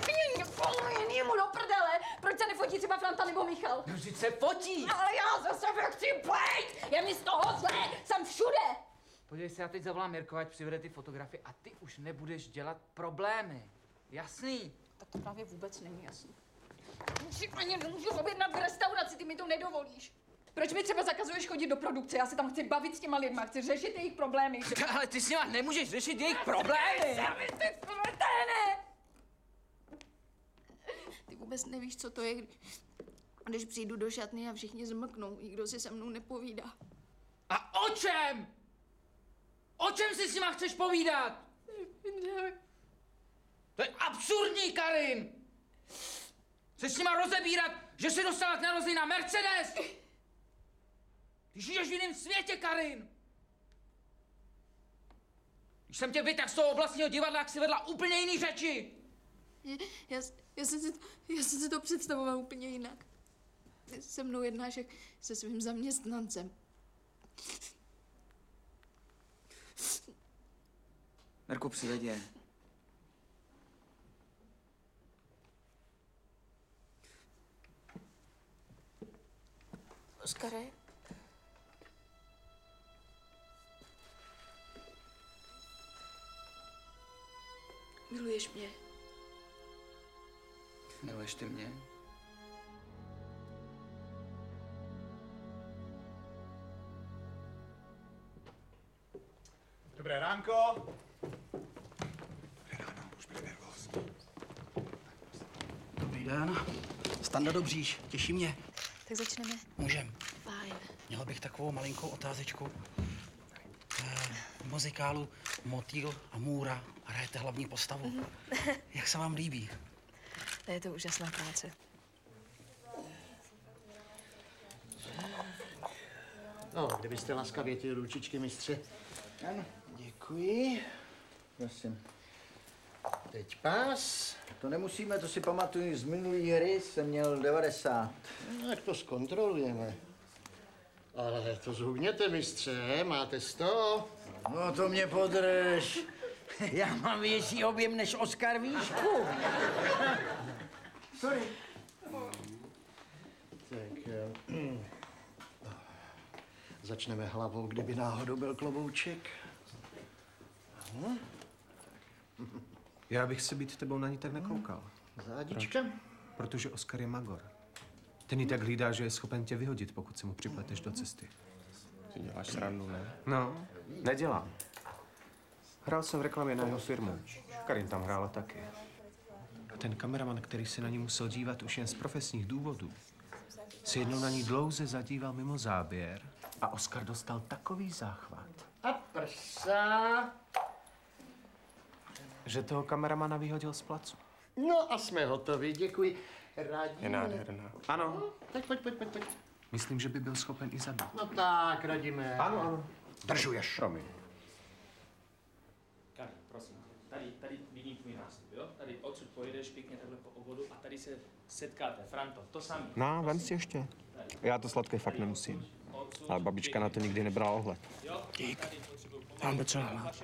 Jemu do prdele, proč se nefotí třeba Franta nebo Michal? No, vždyť se fotí. Ale já zase chci být, je mi z toho zlé, jsem všude. Podívej se, já teď zavolám Mirko, ať přivede ty fotografie a ty už nebudeš dělat problémy. Jasný? Tak to právě vůbec není jasný. Si ani nemůžu objednat v restauraci, ty mi to nedovolíš. Proč mi třeba zakazuješ chodit do produkce? Já se tam chci bavit s těma lidma, chci řešit jejich problémy. Ale ty s nima nemůžeš řešit jejich problémy. Ty vůbec nevíš, co to je, když přijdu do šatny a všichni zmlknou, nikdo si se mnou nepovídá. A o čem? O čem si s nima chceš povídat? To je absurdní, Karin! Chceš s nima rozebírat, že jsi dostala k narození na Mercedes? Ty žiješ v jiném světě, Karin! Když jsem tě vytáhl z toho oblastního divadla, jak jsi vedla úplně jiný řeči! Já jsem si to představoval úplně jinak. Se mnou jednáš jak se svým zaměstnancem. Mirku, přiveď je. Oskare? Miluješ mě? Miluješ ty mě? Dobré ránko. Dobrý den. Standa Dobříš, těší mě. Tak začneme. Můžem. Fajn. Měl bych takovou malinkou otázečku. V muzikálu Motýl a Můra hrajete hlavní postavu. Jak se vám líbí? Je to úžasná práce. No, kdybyste laskavě ty ručičky, mistře. Ano. Děkuji. Prosím. Teď pás. To nemusíme, to si pamatuju, z minulý hry jsem měl 90. No, jak to zkontrolujeme. Ale to zhubněte, mistře, máte 100. No to mě podrž. Já mám větší objem než Oskar výšku. Sorry. Tak začneme hlavou, kdyby náhodou byl klobouček. Aha. Já bych se být tebou na ní tak nekoukal. Zádička? Protože Oskar je magor. Ten jí tak hlídá, že je schopen tě vyhodit, pokud se mu připleteš do cesty. Ty děláš srandu, ne? No, nedělám. Hrál jsem v reklamě na jeho firmu. Karin tam hrála taky. A ten kameraman, který se na ní musel dívat už jen z profesních důvodů, se jednou na ní dlouze zadíval mimo záběr a Oskar dostal takový záchvat, A prsa. že toho kameramana vyhodil z placu. No a jsme hotovi, děkuji. Radíme. Je nádherná. Ano. Tak pojď. Myslím, že by byl schopen i zabít. No tak, radíme. Ano. Držuješ. Promiň. Karin, prosím tě, tady vidím tvůj nástup, jo? Tady odsud pojedeš pěkně takhle po obvodu a tady se setkáte. Franto, to samý. No, vem si ještě. Já to sladké fakt nemusím. Ale babička na to nikdy nebrala ohled. Dík. Mám docela hlad.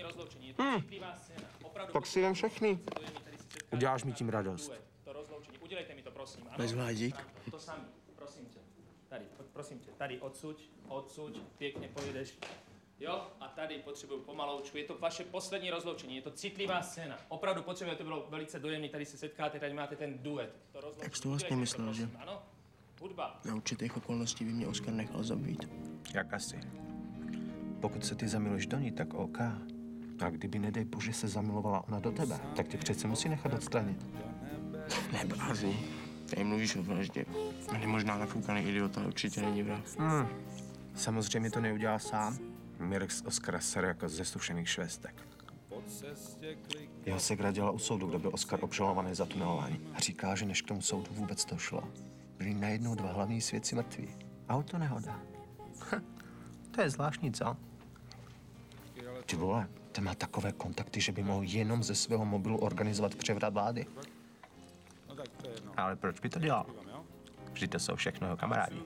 Tak si vem všechny. Uděláš mi tím radost. To rozloučení, udělejte mi to, prosím. Ano? Bez vládík. To samý, prosím tě. Tady, prosím tě, tady odsud, pěkně pojedeš. Jo, a tady potřebuju pomaloučku. Je to vaše poslední rozloučení, je to citlivá scéna. Opravdu potřebuji, to bylo velice dojemné, tady se setkáte, tady máte ten duet. To rozloučení. Jak jsi to vlastně myslel, že? Ano, hudba. Za určitých okolností by mě Oskar nechal zabít. Jak asi? Pokud se ty zamiluješ do ní, tak OK. A kdyby, nedej bože, se zamilovala ona do tebe, tak tě přece musí nechat odstranit. Neblázni. Tady mluvíš o vraždě. On je možná nafoukaný idiot, ale určitě není vrah. Samozřejmě to neudělá sám. Mirek z Oskara sere jako ze sušených švestek. Jeho segra dělala u soudu, kde byl Oskar obžalovaný za tunelování. A říká, že než k tomu soudu vůbec to šlo, byli najednou dva hlavní svědci mrtví. Autonehoda. To je zvláštní, co? Ty vole, ten má takové kontakty, že by mohl jenom ze svého mobilu organizovat převrat vlády. Ale proč by to dělal? Vždyť to jsou všechno jeho kamarádi.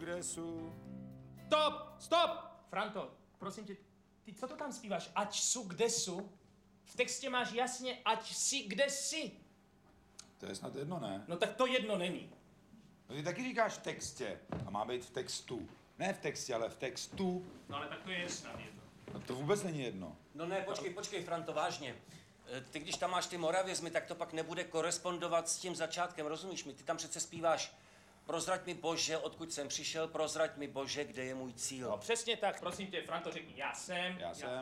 Stop! Franto, prosím tě, ty co to tam zpíváš? Ať su, kde su? V textě máš jasně, ať si, kde jsi. To je snad jedno, ne? No tak to jedno není. No ty taky říkáš v textě a má být v textu. Ne v textě, ale v textu. No ale tak to je snad jedno. No to vůbec není jedno. No ne, počkej, Franto, vážně. Ty, když tam máš ty moravizmy, tak to pak nebude korespondovat s tím začátkem, rozumíš mi? Ty tam přece zpíváš prozrať mi Bože, odkud jsem přišel, prozrať mi Bože, kde je můj cíl. No přesně tak, prosím tě, Franto, řekni, já jsem.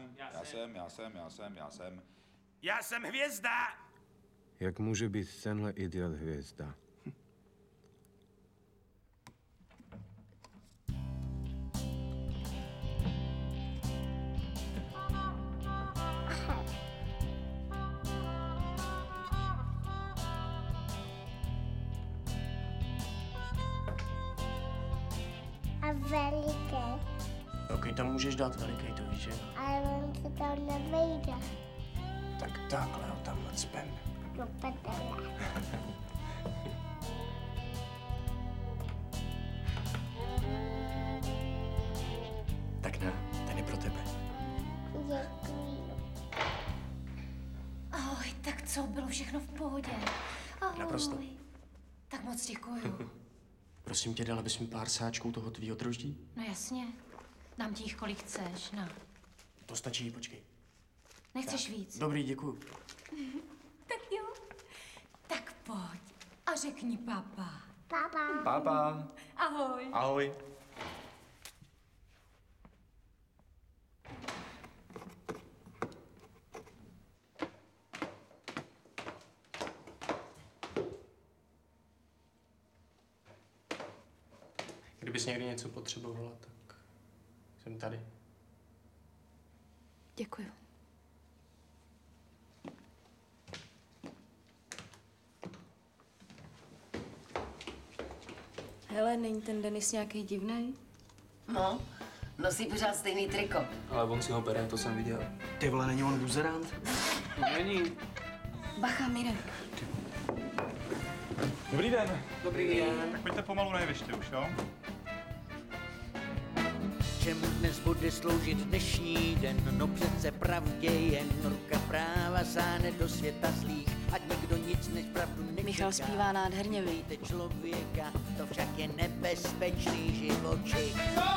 Já jsem hvězda! Jak může být tenhle idiot hvězda? veliký. Ok, tam můžeš dát veliký, to víš, že? Ale on se tam nevejde. Tak takhle ho tam nacpem. Do prdele. Tak ne, ten je pro tebe. Děkuji. Ahoj, tak co, bylo všechno v pohodě? Ahoj. Naprosto. Tak moc děkuju. Prosím tě, dala bys mi pár sáčků toho tvýho droždí? No jasně, dám ti jich kolik chceš, no. To stačí, počkej. Nechceš tak. víc? Dobrý, děkuju. Tak jo. Tak pojď a řekni papa. Papa. Papa. Ahoj. Ahoj. Kdybys někdy něco potřebovala, tak jsem tady. Děkuju. Hele, není ten Denis nějaký divnej? No, nosí pořád stejný triko. Ale on si ho bere, to jsem viděl. Ty vole, není on buzerant? Není. Bacha, Mirek. Dobrý den. Dobrý den. Tak pojďte pomalu na jeviště už, jo? Čemu dnes bude sloužit dnešní den? No přece pravdě jen ruka práva sáhne do světa zlých, ať nikdo nic než pravdu nečeká. Michal zpívá nádherně, víte člověka, to však je nebezpečný živočich.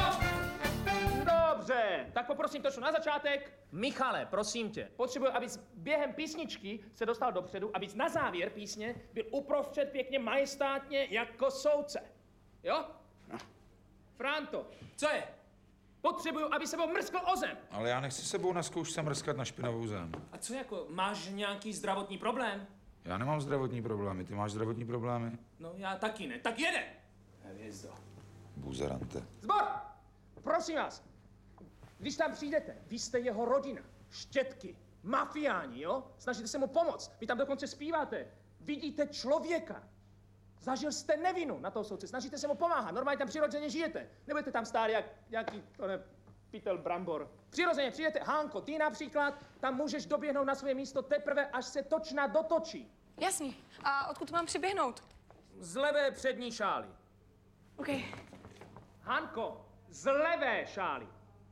Dobře, tak poprosím to, na začátek. Michale, prosím tě, potřebuji, abys během písničky se dostal dopředu, abys na závěr písně byl uprostřed pěkně majestátně jako soudce. Jo? No. Franto, co je? Potřebuju, aby sebou mrskl o zem. Ale já nechci sebou na zkoušce mrskat na špinavou zem. A co jako, máš nějaký zdravotní problém? Já nemám zdravotní problémy, ty máš zdravotní problémy? No já taky ne, tak jeden. Hvězdo. Buzerante. Zbor! Prosím vás, když tam přijdete, vy jste jeho rodina, štětky, mafiáni, jo? Snažíte se mu pomoct, vy tam dokonce zpíváte, vidíte člověka. Zažil jste nevinu na toho soudce, snažíte se mu pomáhat, normálně tam přirozeně žijete. Nebudete tam stát jak nějaký, pytel brambor. Přirozeně přijdete, Hánko, ty například, tam můžeš doběhnout na své místo teprve, až se točna dotočí. Jasný. A odkud mám přiběhnout? Z levé přední šály. OK. Hanko, z levé šály.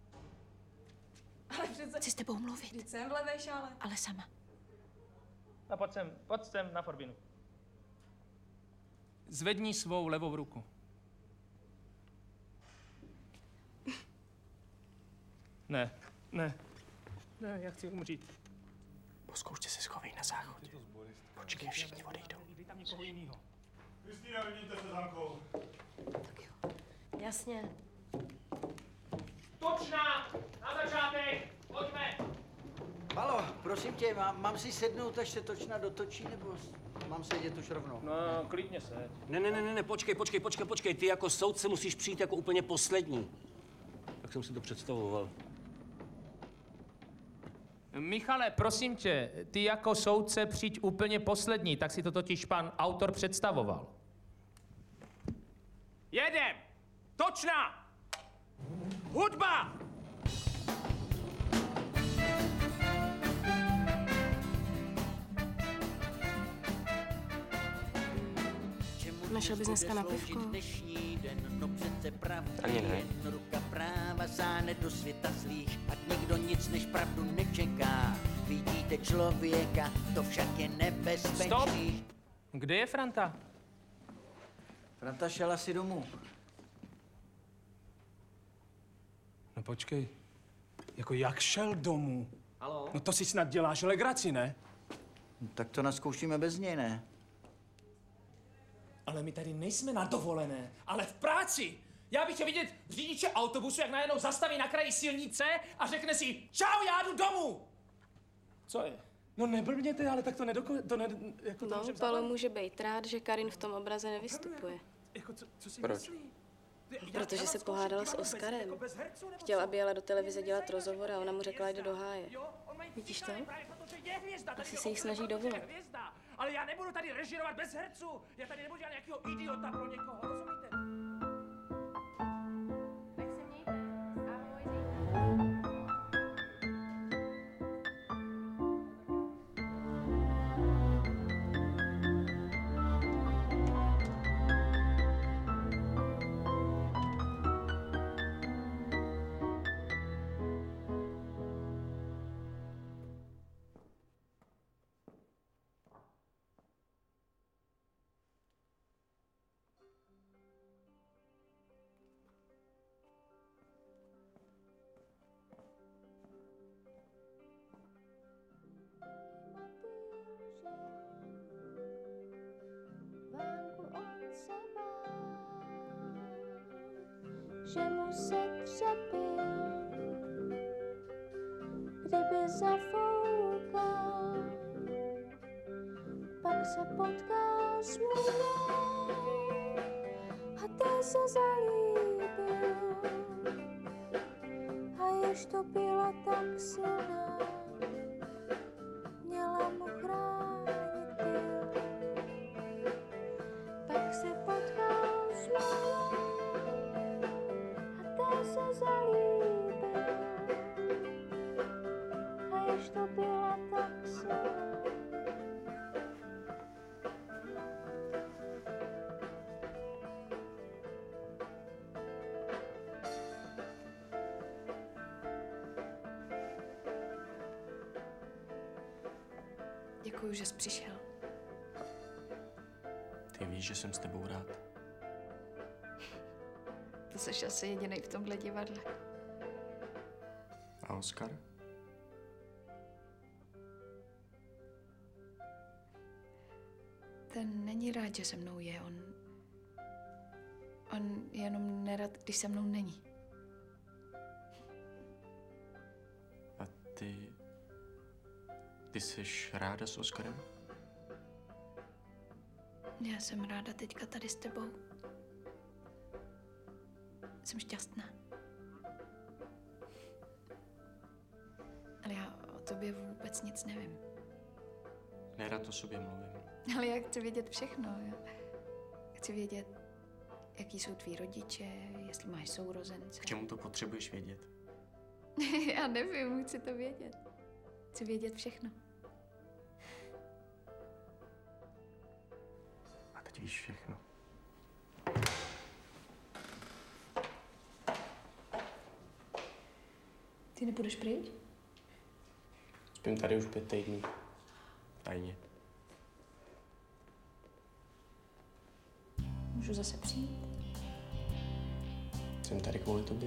Ale přece... Chci s tebou mluvit. Vždyť jsem v levé šále. Ale sama. A pojď sem na forbinu. Zvedni svou levou ruku. Ne, já chci umřít. Po zkoušce se schovej na záchodě. Počkej, všichni odejdou. Dej tam někoho jinýho. Kristýna, vidíte se s Hankou. Jasně. Točná! Na začátek! Pojďme! Halo, prosím tě, mám si sednout, až se točna dotočí, nebo mám sedět už rovnou? No, klidně se. Ne, počkej, ty jako soudce musíš přijít jako úplně poslední. Tak jsem si to představoval. Michale, prosím tě, ty jako soudce přijď úplně poslední, tak si to totiž pan autor představoval. Jedem! Točná! Hudba! Nešel bys dneska na pivko? Ani ne. Ruka práva sáhne do světa zlých, ať nikdo nic než pravdu nečeká. Vidíte člověka, to však je nebezpečný. Stop! Kde je Franta? Franta šel asi domů. No počkej, jako jak šel domů? Haló? No to si snad děláš legraci, ne? No, tak to naskoušíme bez něj, ne? Ale my tady nejsme na dovolené, ale v práci. Já bych chtěl vidět řidiče autobusu, jak najednou zastaví na kraji silnice a řekne si čau, já jdu domů. Co je? No neblbněte, ale tak to jako No, Paolo může být rád, že Karin v tom obraze nevystupuje. Jako co si Proč? myslí? Protože se pohádala s Oskarem. Chtěl, aby jela do televize dělat rozhovor a ona mu řekla, jde do háje. Vidíš to? Asi se jí snaží dovolat. Ale já nebudu tady režirovat bez herců. Já tady nebudu dělat nějakého idiota pro někoho, rozumíte? že mu se třepil, kdyby zafoukal, pak se potká s mnou a ten se zalíbil. A jež to byla tak silná, měla mu chránit tyl. Pak se potkal s mnou a ten se zalíbil. A jež to byla tak silná. Děkuju, že jsi přišel. Ty víš, že jsem s tebou rád. To jsi asi jedinej v tomhle divadle. A Oskar? Ten není rád, že se mnou je. On je jenom nerad, když se mnou není. A ty jsi ráda s Oskarem? Já jsem ráda teďka tady s tebou. Jsem šťastná. Ale já o tobě vůbec nic nevím. Nerad o sobě mluvím. Ale já chci vědět všechno. Já chci vědět, jaký jsou tví rodiče, jestli máš sourozence. K čemu to potřebuješ vědět? Já nevím, chci to vědět. Chci vědět všechno. A teď víš všechno. Ty nepůjdeš pryč? Spím tady už 5 týdnů. Tajně. Můžu zase přijít? Jsem tady kvůli tobě.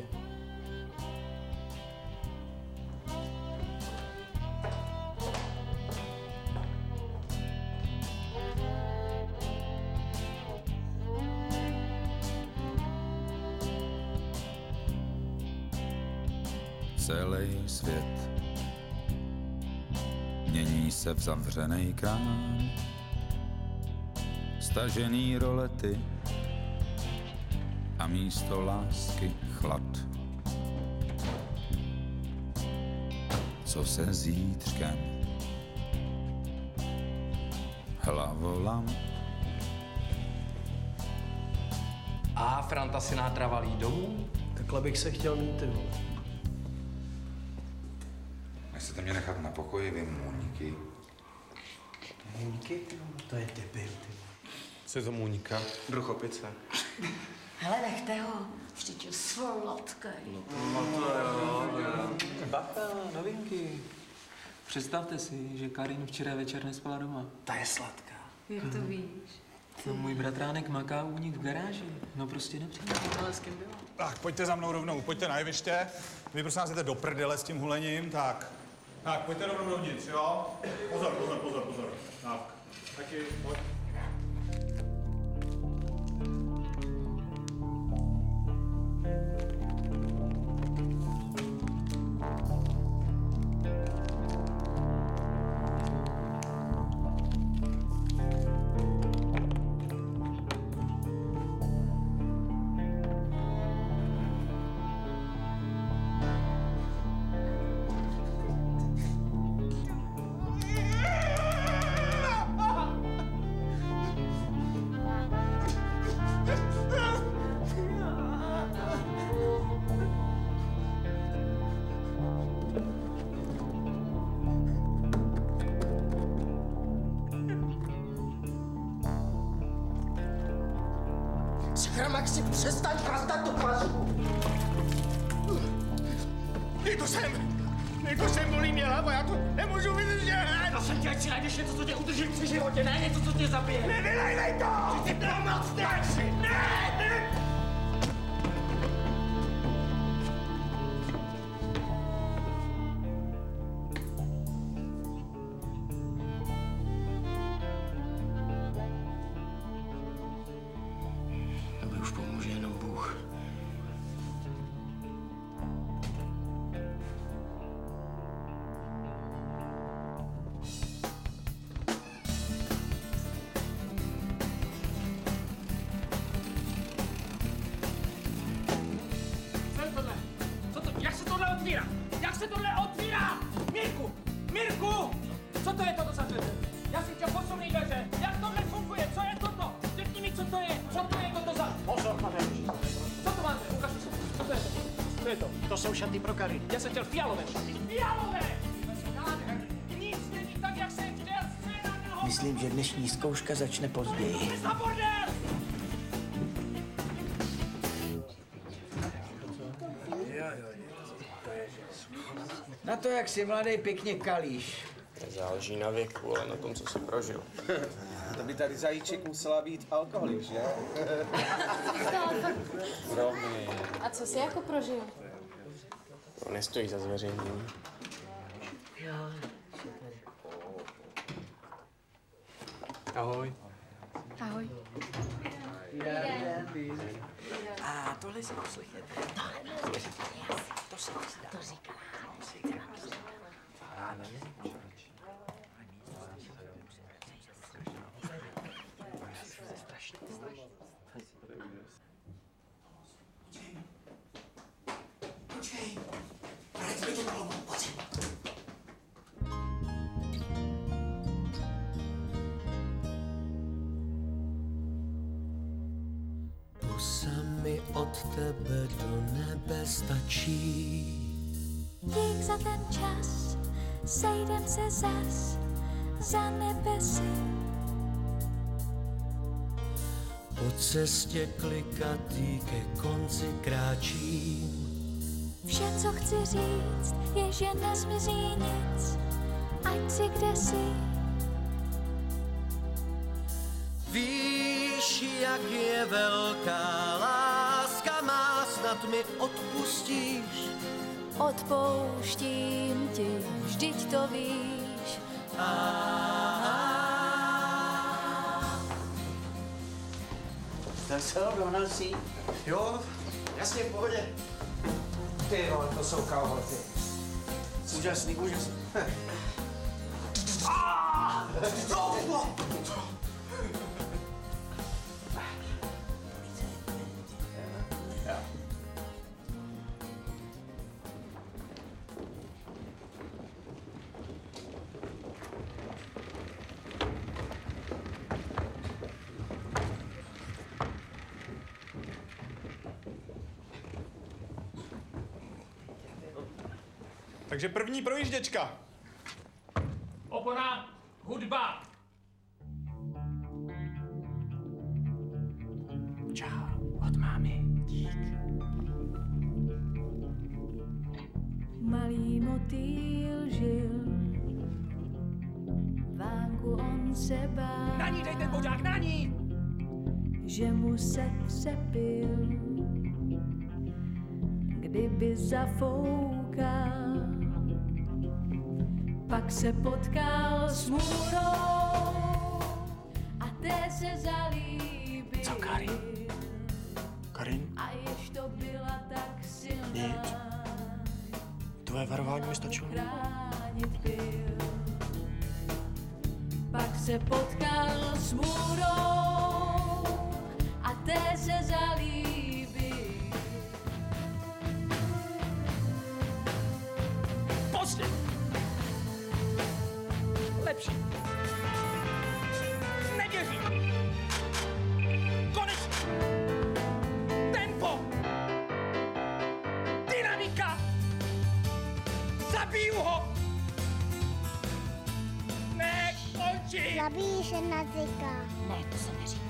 Celý svět mění se v zavřenej krám, stažený rolety a místo lásky chlad. Co se zítřkem? Hlavolam. A Franta Sinatra valí domů? Takhle bych se chtěl mít, ty vole. Nechcete mě nechat na pokoji, vy můňky. Můňky? To je debil, ty. Co je to můňka? Druh opice. Hele, nechte ho. Vždyť je sladký. Bacha, novinky. Představte si, že Karin včera večer nespala doma. Ta je sladká. Jak to víš? No, můj bratránek maká u nich v garáži. No prostě nepřijde. Ale s kým byla? Tak, pojďte za mnou rovnou, pojďte na jeviště. Vy prosím vás jdete do prdele s tím hulením, tak. Tak, pojďte rovnou dovnitř, jo? Pozor. Tak, taky, pojď. Sakra, Maxi, přestaň chlastat tu pařku! Nejto jsem bolí mě hlava, já to nemůžu vydržet! Já jsem tě, ať si najdeš něco, co tě udrží při životě, ne něco, co tě zabije! Nevylejvej to! Ty jsi pomocný! Ne! Tobě už pomůže jenom Bůh. Co to je toto za dveře? Já si chtěl posunout dveře. Jak to nefunguje? Co je toto? Řekni mi, co to je. Co to je toto za... Pozor, pane. Co to máte? Ukaž se. Co to je to? Co je to? To jsou šaty pro Karin. Já jsem chtěl fialové šaty. Fialové! Nic není tak, jak jsem chtěl. Scéna nahoru. Myslím, že dnešní zkouška začne později. Za bordel! Na to, jak jsi mladý, pěkně kalíš. Záleží na věku, ale na tom, co jsi prožil. To by tady zajíček musela být alkoholik, že? Rovný. A co jsi jako prožil? To nestojí za zveřejnění. Ahoj. Ahoj. A tohle si poslechněte. To se to říká. Počkej, vrať mi to na hlavu, pojď. Pusa mi od tebe do nebe stačí. Dík za ten čas, sejdem se zas za nebesy. Po cestě klikatý ke konci kráčím. Vše, co chci říct, je, že nezmizí nic, ať si kde jsi. Víš, jak je velká láska má, snad mi odpustíš. Odpouštím ti, vždyť to víš. Tak co, dohnal jsi? Jo, jasně, v pohodě. Ty vole, to jsou kalhoty. Úžasný, úžasný. Takže první projížděčka. Opona, hudba. Čau, od mámy. Dík. Malý motýl žil, vánku on se bál. Na ní dej ten boďák, na ní! Že mu se přepil, kdyby zafoukal. Pak se potkal s můrou a té se zalíbil. Co, Karin? Karin? A jež to byla tak silná. Nic. Tvoje varování mi stačilo. Chránit byl. Pak se potkal s můrou a té se zalíbil. Pozdě! Lepší. Nevěřím. Konečně. Tempo. Dynamika. Zabiju ho. Nekončí. Zabíjí se na říká. Ne, to se neříká.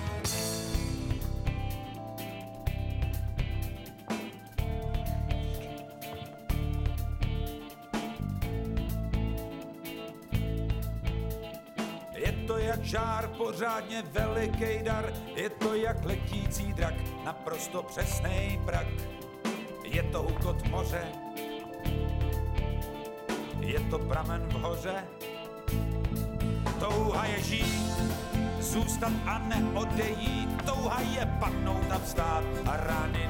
Je to jak žár, pořádně veliký dar, je to jak letící drak, naprosto přesnej prak. Je to úkot moře, je to pramen v hoře. Touha je žít, zůstat a neodejít, touha je padnout a vstát a ranit.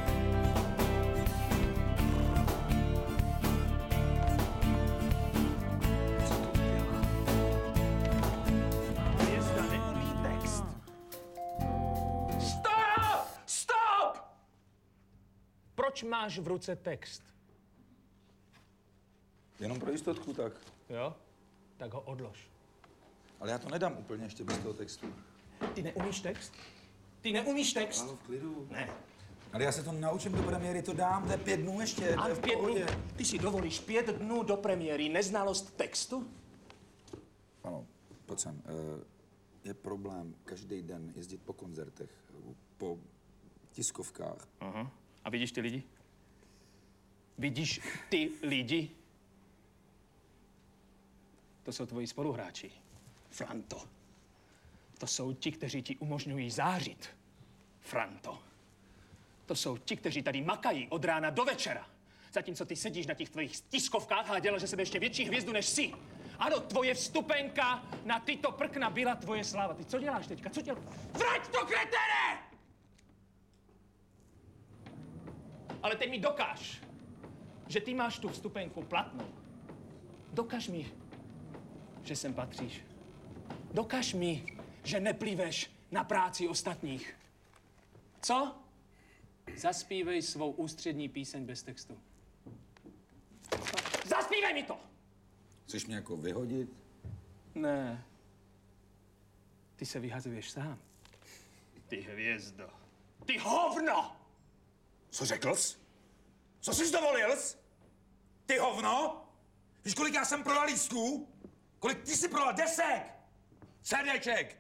Proč máš v ruce text? Jenom pro jistotku, tak. Jo? tak ho odlož. Ale já to nedám úplně ještě bez toho textu. Ty neumíš text? Ty neumíš text? Ano, v klidu. Ne. Ale já se to naučím do premiéry, to dám, to je 5 dnů ještě, to je v 5 dnů? pohodě. Ty si dovolíš 5 dnů do premiéry, neznalost textu? Ano, pojď sem. Je problém každý den jezdit po koncertech, po tiskovkách. Aha. A vidíš ty lidi? Vidíš ty lidi? To jsou tvoji spoluhráči, Franto. To jsou ti, kteří ti umožňují zářit, Franto. To jsou ti, kteří tady makají od rána do večera. Zatímco ty sedíš na těch tvojich tiskovkách a děláš ze sebe ještě větší hvězdu než jsi. Ano, tvoje vstupenka na tyto prkna byla tvoje sláva. Ty co děláš teďka? Co děláš? Vrať to, kreténe! Ale teď mi dokáž, že ty máš tu vstupenku platnou. Dokaž mi, že sem patříš. Dokaž mi, že nepliveš na práci ostatních. Co? Zaspívej svou ústřední píseň bez textu. Zaspívej mi to! Chceš mě jako vyhodit? Ne. Ty se vyhazuješ sám. Ty hvězdo. Ty hovno! Co řekl jsi? Co jsi dovolil jsi? Ty hovno? Víš, kolik já jsem prodal lístků? Kolik ty jsi prodal desek? CDček?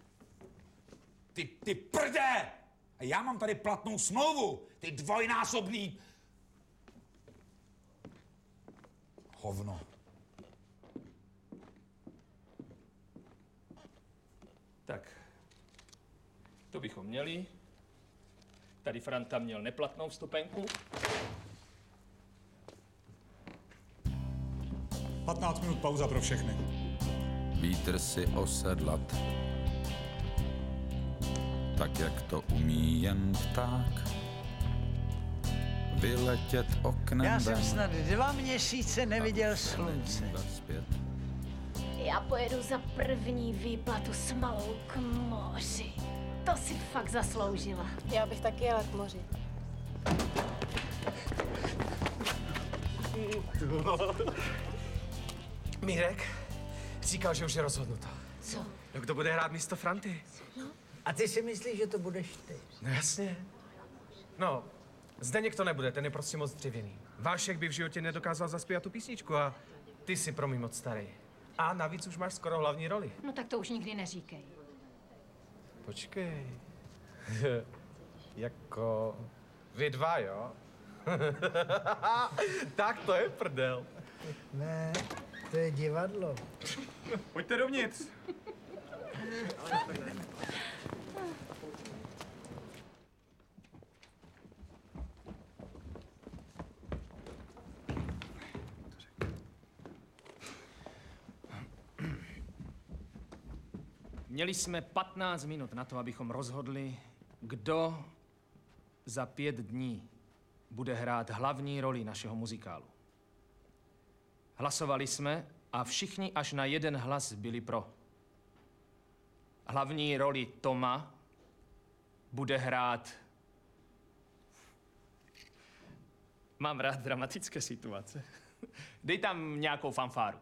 Ty prdé! A já mám tady platnou smlouvu. Ty dvojnásobný... Hovno. Tak, to bychom měli. Tady Franta měl neplatnou vstupenku. 15 minut pauza pro všechny. Vítr si osedlat, tak jak to umí jen pták. Vyletět oknem Já jsem ven. snad 2 měsíce neviděl slunce. Já pojedu za první výplatu s malou k moři. To si fakt zasloužila. Já bych taky jela k moři. Mírek říkal, že už je rozhodnuto. Co? No, kdo bude hrát místo Franty? A ty si myslíš, že to budeš ty? No jasně. No, Zdeněk to nebude, ten je prostě moc dřevěný. Vášek by v životě nedokázal zaspívat tu písničku a ty jsi pro mě moc starý. A navíc už máš skoro hlavní roli. No tak to už nikdy neříkej. Počkej. Jako vy dva, jo? Tak to je prdel. Ne, to je divadlo. Pojďte dovnitř. Měli jsme 15 minut na to, abychom rozhodli, kdo za 5 dní bude hrát hlavní roli našeho muzikálu. Hlasovali jsme a všichni až na jeden hlas byli pro. Hlavní roli Toma bude hrát... Mám rád dramatické situace. Dej tam nějakou fanfáru.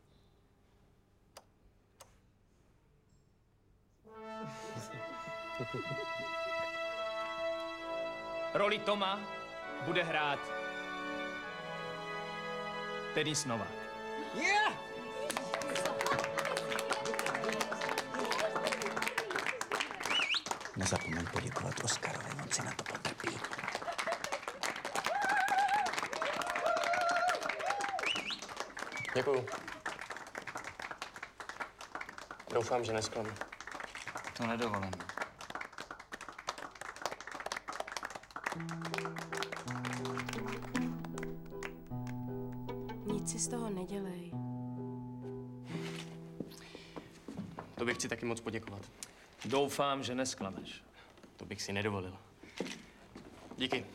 Roli Toma bude hrát Denis Novák. Yeah! Nezapomeň poděkovat Oskarovi, on si na to potrpí. Děkuju. Doufám, že nesklamu. To nedovolím. Nic si z toho nedělej. To bych chci taky moc poděkovat. Doufám, že nesklameš. To bych si nedovolil. Díky.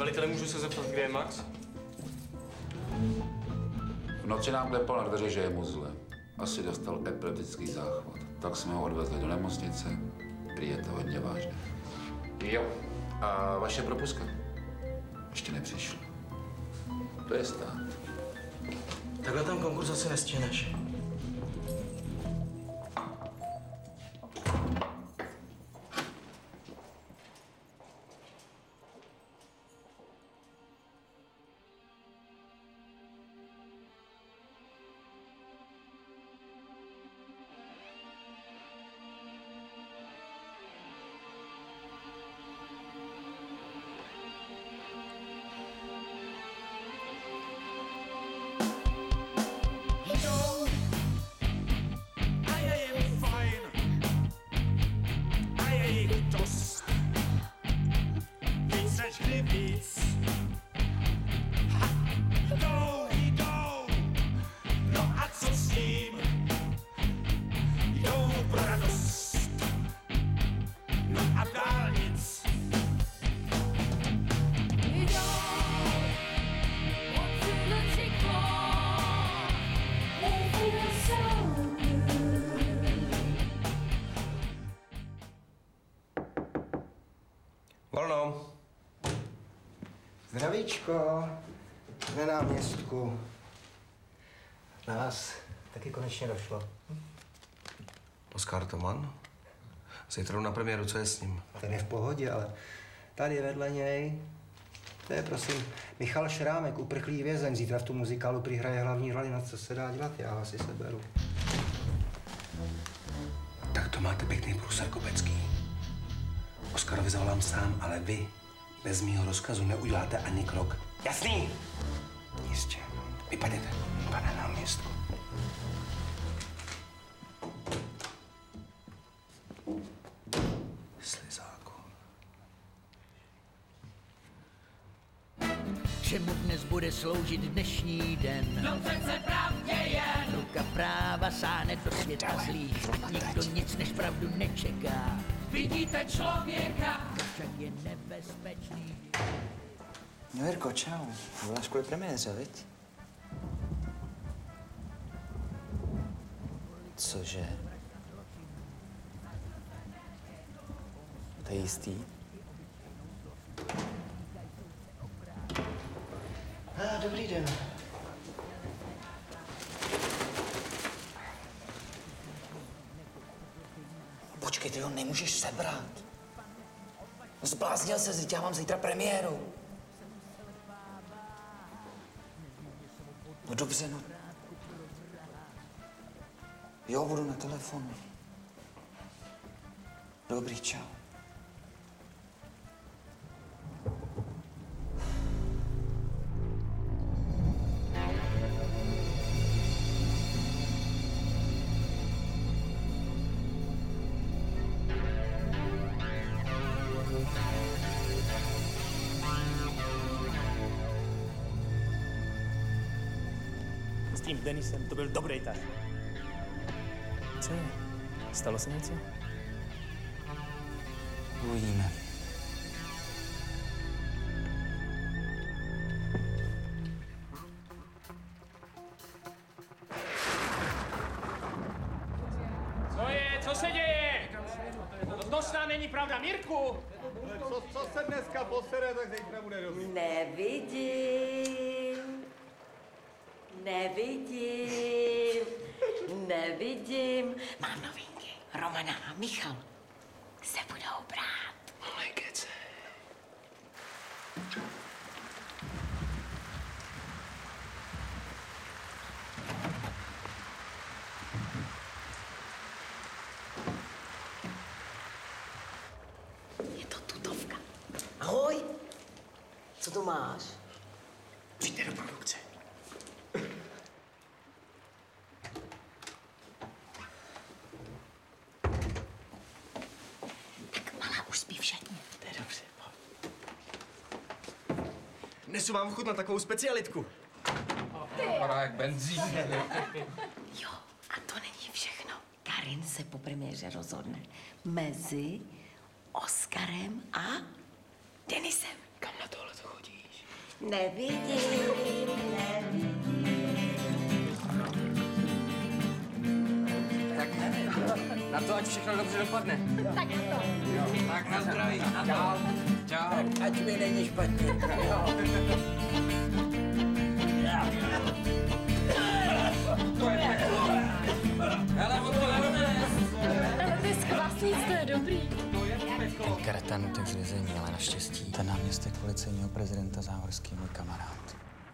Veliteli, můžu se zeptat, kde je Max? V noci nám klepal na dveře, že je mu zle. Asi dostal epileptický záchvat. Tak jsme ho odvezli do nemocnice. Prý je to hodně vážné. Jo. A vaše propuska? Ještě nepřišla. To je stát. Takhle ten konkurs asi nestihneš. Volno. Zdravíčko, na náměstku. Na vás taky konečně došlo. Oskar Toman? Zítra na premiéru, co je s ním? Ten je v pohodě, ale tady vedle něj, to je prosím Michal Šrámek, uprchlý vězeň. Zítra v tom muzikálu přihraje hlavní roli, na co se dá dělat, já ho asi seberu. Tak to máte pěkný průser kopecký. Oskarovi zavolám sám, ale vy bez mýho rozkazu neuděláte ani krok. Jasný? Jistě. Vypadněte, pane náměstku. Slizáku. Čemu dnes bude sloužit dnešní den? No přece pravdě jen. Ruka práva sáhne do světa zlých. Nikdo nic než pravdu nečeká. Vidíte člověka? Však je nebezpečný. No Jirko, čau. Voláš kvůli premiéře, viď? Cože? To je jistý? Dobrý den. Počkej, ty ho nemůžeš sebrat. No zbláznil se, vždyť já mám zítra premiéru. No dobře, no. Jo, budu na telefonu. Dobrý, čau. S tím Denisem to byl dobrý tah. Co je? Stalo se něco? Uvidíme. Co je? Co se děje? To snad není pravda, Mirku! Co se dneska posere, tak zítra bude dobrý. Nevidím. Nevidím. Nevidím. Mám novinky. Romana a Michal se budou brát. Ale kece. Je to tutovka. Ahoj. Co tu máš? Přijďte do produkce. Už spí všetně. To je dobře. Nesu vám chutnat takovou specialitku. Vypadá jak benzín. Jo, a to není všechno. Karin se po premiéře rozhodne mezi Oskarem a Denisem. Kam na tohle to chodí? Nevidím. Tak na to, ať všechno dobře dopadne. Tak to. Tak na zdraví. Čau. Čau. Tak ať mi není špatně. Jo. To je peklo. Hele, on to neodnes. Ale ty skvasnic, to je dobrý. Karatan utek z vězení, ale naštěstí ten náměstek policejního prezidenta Záhorský je můj kamarád.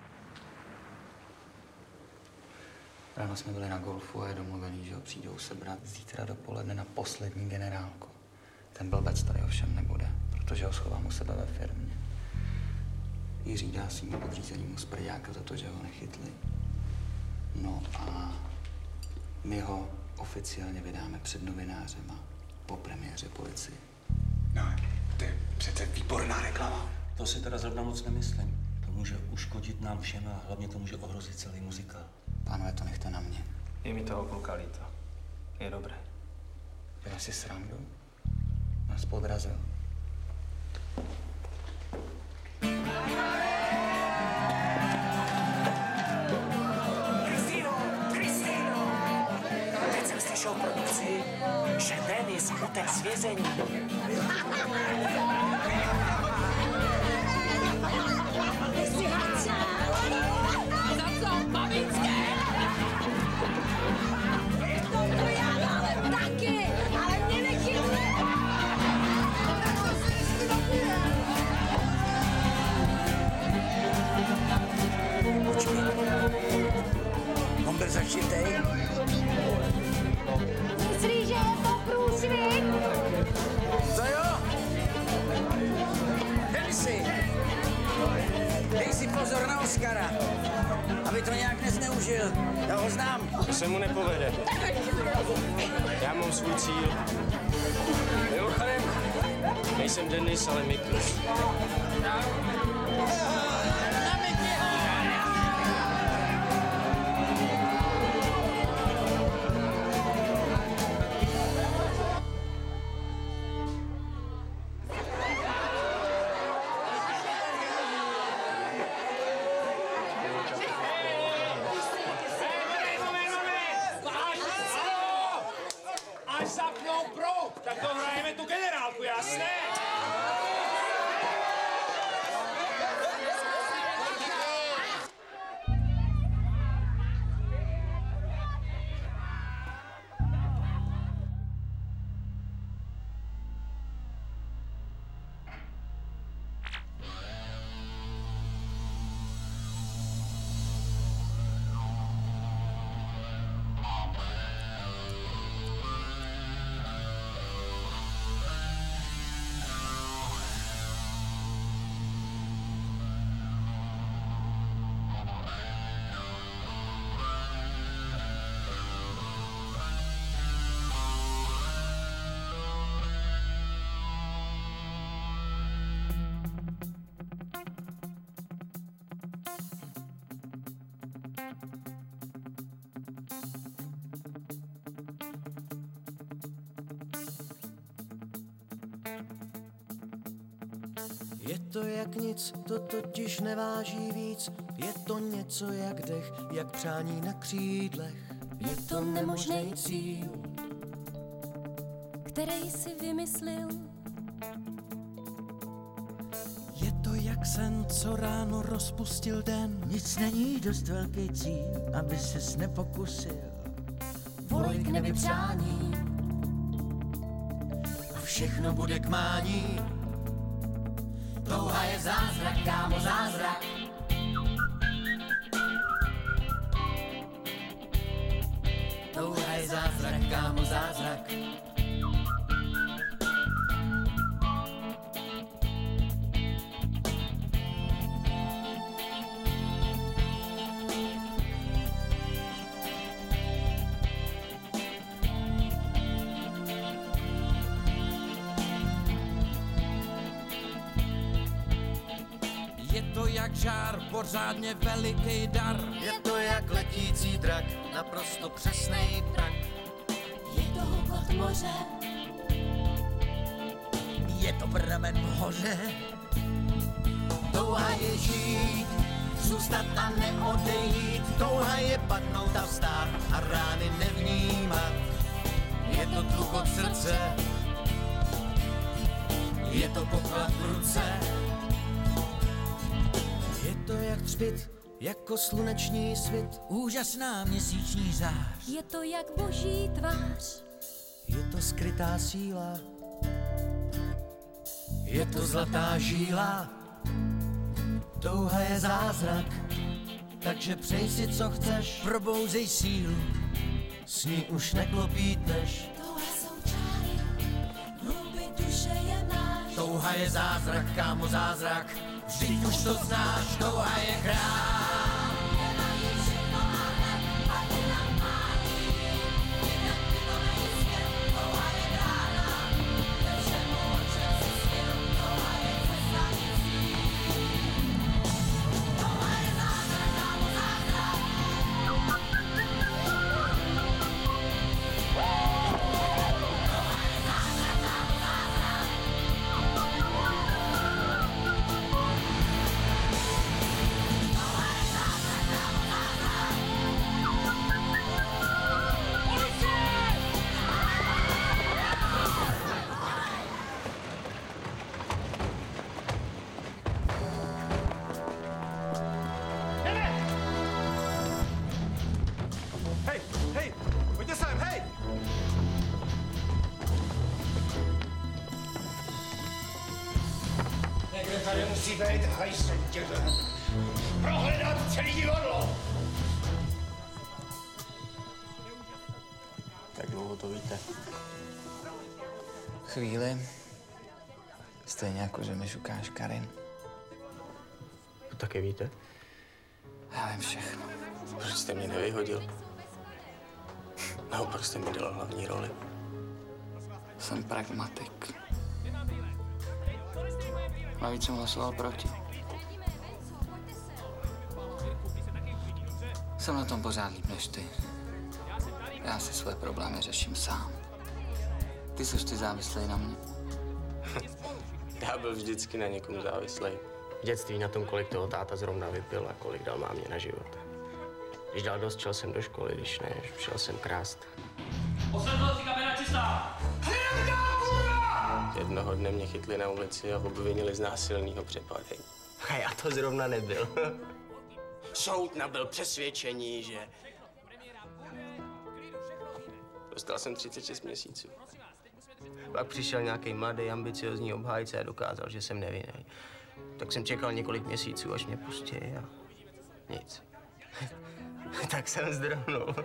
Ráno jsme byli na golfu a je domluvený, že ho přijdou sebrat zítra dopoledne na poslední generálku. Ten blbec tady ovšem nebude, protože ho schovám u sebe ve firmě. Jiří dá svým podřízeným sprďáka za to, že ho nechytli. No a my ho oficiálně vydáme před novinářema po premiéře Policii. No, to je přece výborná reklama. To si teda zrovna moc nemyslím. To může uškodit nám všem a hlavně to může ohrozit celý muzikál. Pánové, to nechte na mě. Je mi toho kluka líto. Je dobré. Dělá si srandu? Nás podrazil. Kristýno! Teď jsem slyšel produkci, že Denis utek z vězení. Ty jsi hača! Za co, babičky? To já ale taky, ale mě nechytne! Počkej. On byl zašitej. Myslíš, že je to průšvih? To jo. Denisi, dej si pozor na Oskara, aby to nějak nezneužil. Já ho znám. To se mu nepovede. Já mám svůj cíl. Mimochodem, nejsem Denis, ale Mikl. Až zapnou proud, tak to hrajeme tu generálku, jasné? Je to jak nic, to totiž neváží víc. Je to něco jak dech, jak přání na křídlech. Je to nemožný cíl, který si vymyslel. Je to jak sen, co ráno rozpustil den. Nic není dost velký cíl, aby ses nepokusil. Volej k nebi přání A všechno bude k mání. Touha je zázrak, kámo, zázrak. Touha je zázrak, kámo, zázrak. Je to jak žár, pořádně veliký dar. Je to jak letící drak, naprosto přesnej prak. Je to hukot moře, Je to pramen v hoře. touha je žít, zůstat a neodejít, touha je padnout a vstát a rány nevnímat. Je to tlukot srdce, je to poklad v ruce. Je to jak třpyt, jako sluneční svit, úžasná měsíční zář. Je to jak boží tvář. Je to skrytá síla, je to zlatá žíla. Touha je zázrak, takže přej si, co chceš. Probouzej sílu, s ní už neklopítneš. Touha jsou čáry, hlouby duše je máš. Touha je zázrak, kámo, zázrak, vždyť už to znáš. Touha je král. Tady musí být hajsl těhle. Prohledat celý divadlo. Jak dlouho to víte? Chvíli. Stejně jako, že mi šukáš Karin. To taky víte? Já vím všechno. Proč jste mě nevyhodil? Naopak jste mi dal hlavní roli. Jsem pragmatik. Navíc jsem hlasoval proti. Jsem na tom pořád líp než ty. Já si své problémy řeším sám. Ty jsi ty závislý na mě. Já byl vždycky na někom závislý. V dětství na tom, kolik toho táta zrovna vypil a kolik dal mámě na život. Když dal dost, šel jsem do školy, když ne, šel jsem krást. Osvětlovací kamera čistá! Jednoho dne mě chytli na ulici a obvinili z násilného přepadení. A já to zrovna nebyl. Soud nabyl přesvědčení, že... Dostal jsem 36 měsíců. Pak přišel nějaký mladý, ambiciozní obhájce a dokázal, že jsem nevinný. Tak jsem čekal několik měsíců, až mě pustí a nic. Tak jsem zdrhnul.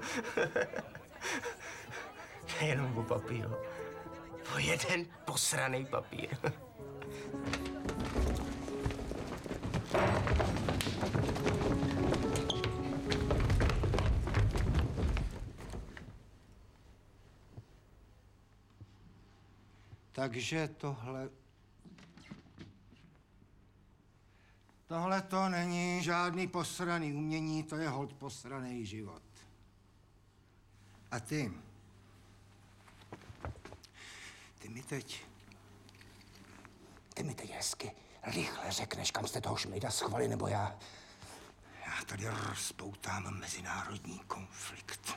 Jenom po papíru. Po jeden posraný papír. Takže tohle to není žádný posraný umění, to je holt posraný život. A ty mi teď hezky, rychle řekneš, kam jste toho šmejda schvali, nebo já tady rozpoutám mezinárodní konflikt.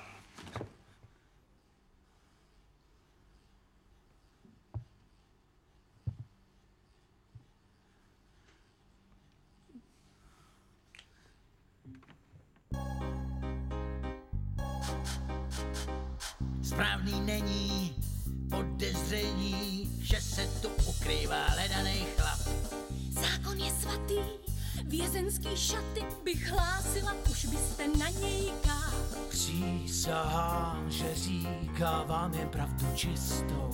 Správný není podezření, že se tu ukrývá ledanej chlap. Zákon je svatý, vězenský šaty bych hlásila, už byste na něj káp. Přísahám, že říkávám jen pravdu čistou.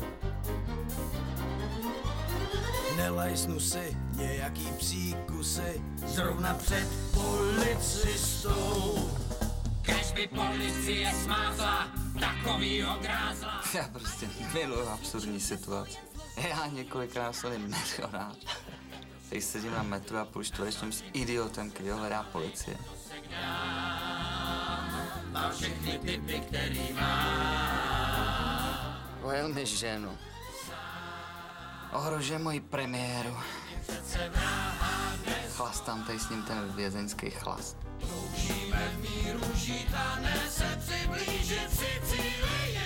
Nelajsnu si nějaký příkusy zrovna před policistou. Kež by policie smázla takovýho grázla. Já prostě miluji absurdní situace. Já několikrát jsem neřonát. Teď sedím na metru a půl čtverečním s idiotem, který ho hledá policie. Má všechny typy, který má. Ujel mi ženu. Ohrožuje moji premiéru. Přece vraha dnes chlastám tady s ním ten vězeňský chlast. Toužíme v míru žít a ne se přiblížit Sicílii.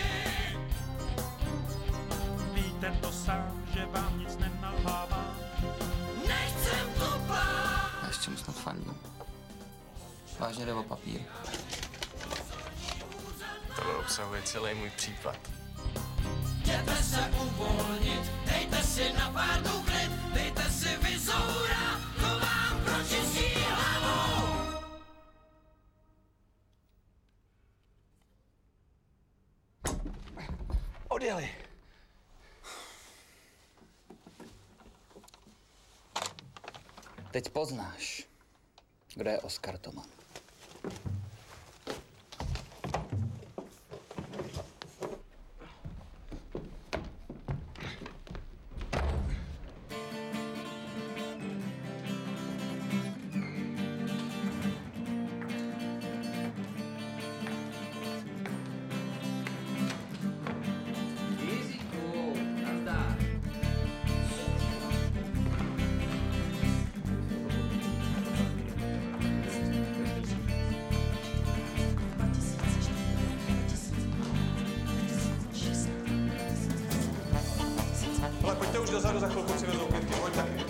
Víte to sám, že vám nic nenalhává. Nechcem tu plán. A ještě mu snad fandím. Vážně jde o papír. Tohle obsahuje celý můj případ. Jděte se uvolnit, dejte si na pár dnů klid, dejte si vizoura, to vám pročistí hlavu. Odjeli. Teď poznáš, kdo je Oskar Toman. Ale pojďte už dozadu, za chvilku přivezou pětky, pojď taky.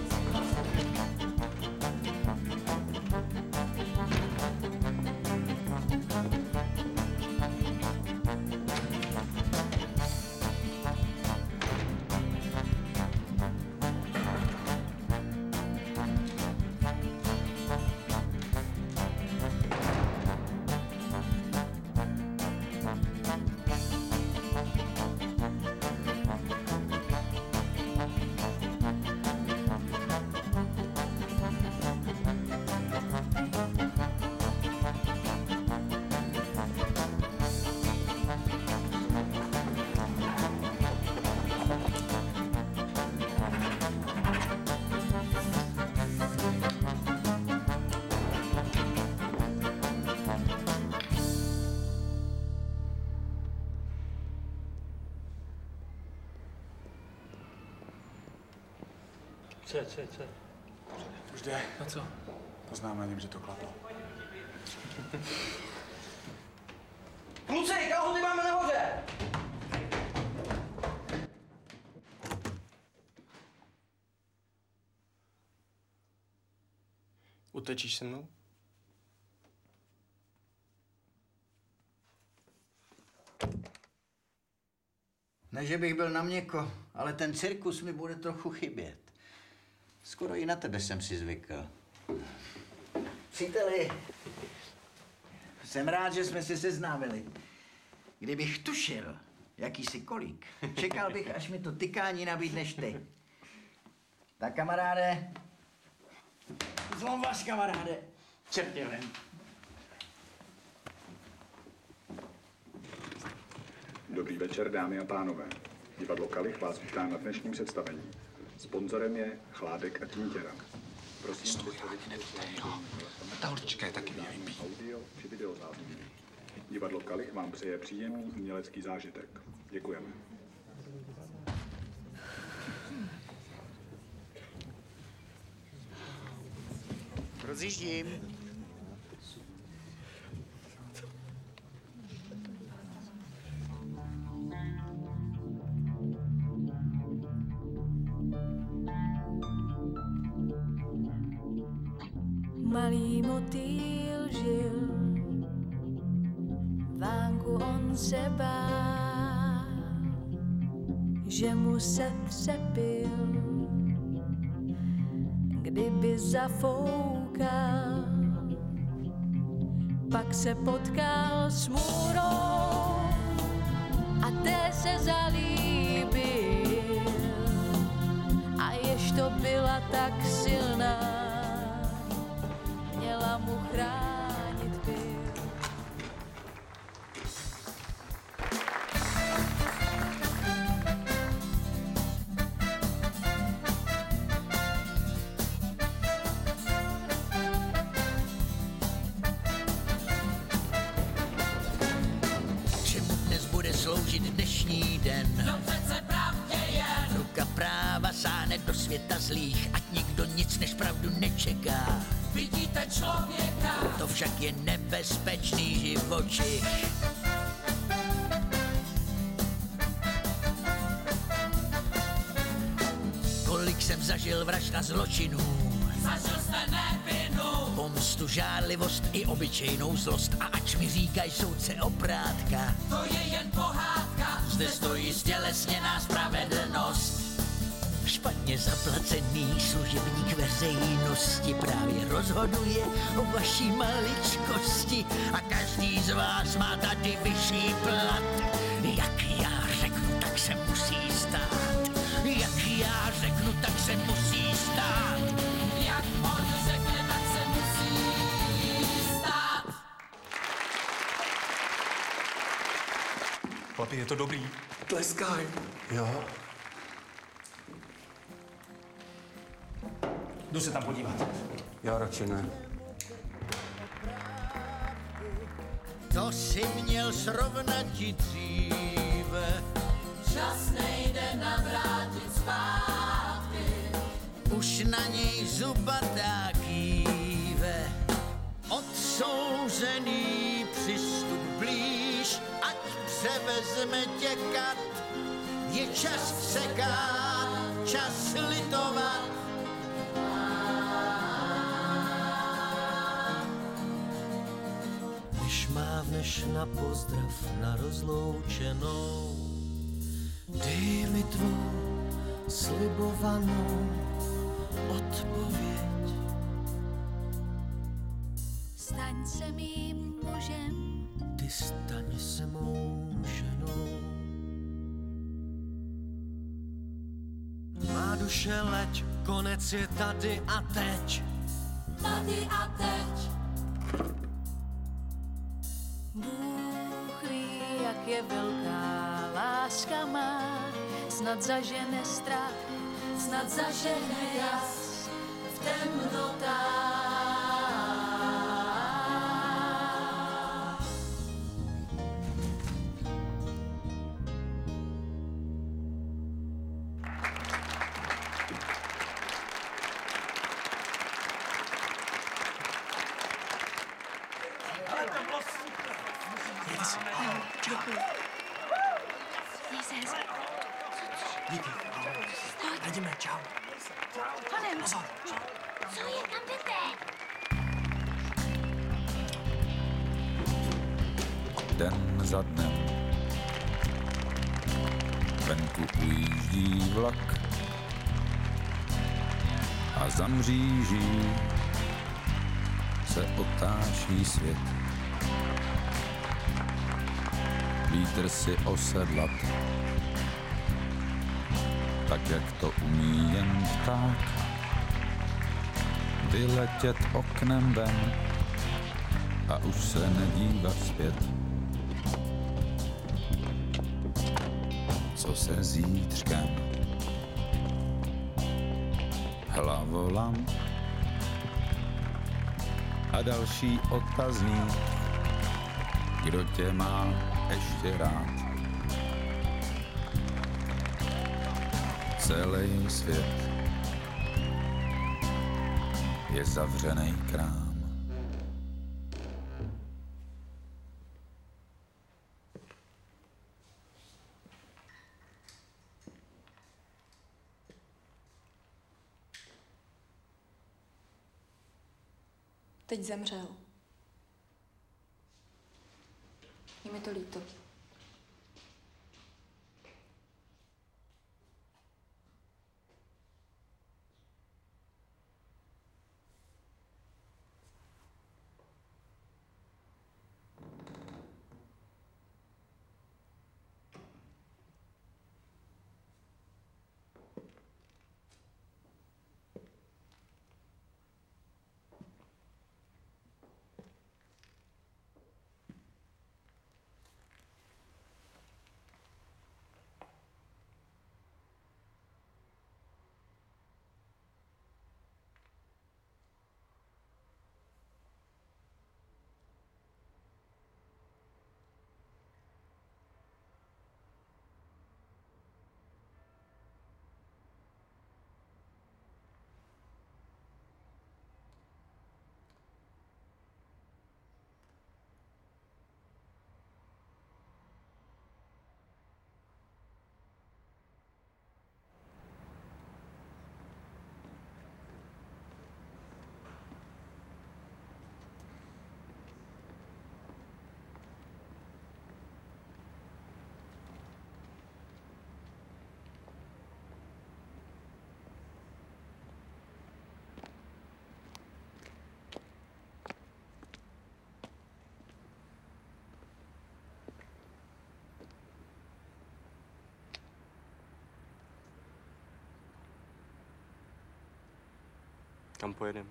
Co? Už jde. A co? Oznámením, že to klaplo. Kluci, kalhoty máme nahoře! Utečíš se mnou? Ne, že bych byl na měko, ale ten cirkus mi bude trochu chybět. Skoro i na tebe jsem si zvykl. Příteli, jsem rád, že jsme se seznámili. Kdybych tušil, jaký jsi kolík, čekal bych, až mi to tykání nabídneš ty. Tak kamaráde, zlom vás, kamaráde, čertě ven. Dobrý večer, dámy a pánové. Divadlo Kalich vás vítá na dnešním představení. Sponzorem je Chládek a Tintěra. Prosím, Stůj, ani nevíte, jo. Ta určička je taky VIP. Audio či video záznam. Divadlo Kalich vám přeje příjemný umělecký zážitek. Děkujeme. Rozjíždím. Malý motýl žil, vánku on se bál, že mu se třepil, kdyby zafoukal, pak se potkal s můrou a té se zalíbil a jež to byla tak silná, měla mu chránit byl. Čemu dnes bude sloužit dnešní den? No přece pravdě jen. Ruka práva sáhne do světa zlých, ať nikdo nic než pravdu nečeká. Vidíte člověka, To však je nebezpečný živočich. Kolik jsem zažil vražd a zločinů, zažil jste nevinu. pomstu, žárlivost i obyčejnou zlost. A ač mi říkají soudce oprátka, To je jen pohádka, zde stojí stělesněná spravedlnost. Špatně zaplacený služebník veřejnosti právě rozhoduje o vaší maličkosti a každý z vás má tady vyšší plat. Jak já řeknu, tak se musí stát. Jak já řeknu, tak se musí stát. Jak on řekne, tak se musí stát. Chlapi, je to dobrý. Tleskaj. Jo. Jdu se tam podívat. Já radši ne. To si měl srovnati dříve. Čas nejde navrátit zpátky. Už na něj zubatá kýve. Odsouzený přistup blíž, ať převezme tě kat. Je čas vsekát, čas litovat. Když mávneš na pozdrav na rozloučenou, dej mi tvou slibovanou odpověď. Staň se mým mužem, Ty staň se mou ženou. Má duše leď, konec je tady a teď. Tady a teď. Bůh ví, jak je velká láska má, snad zažene strach, snad zažene jas v temnotách. Děkuji. Měj se hezky. Díky. Jdeme, čau. Honem. Pozor. Co je, kam jdete? Den za dnem venku ujíždí vlak a za mříží se otáčí svět. Vítr si osedlat, tak jak to umí jen pták. Vyletět oknem ven a už se nedívat zpět. Co se zítřkem hlavolam a další otazník, kdo tě má ještě rád. Celý svět je zavřený krám. Teď zemřel. Je mi to líto. Kam pojedem?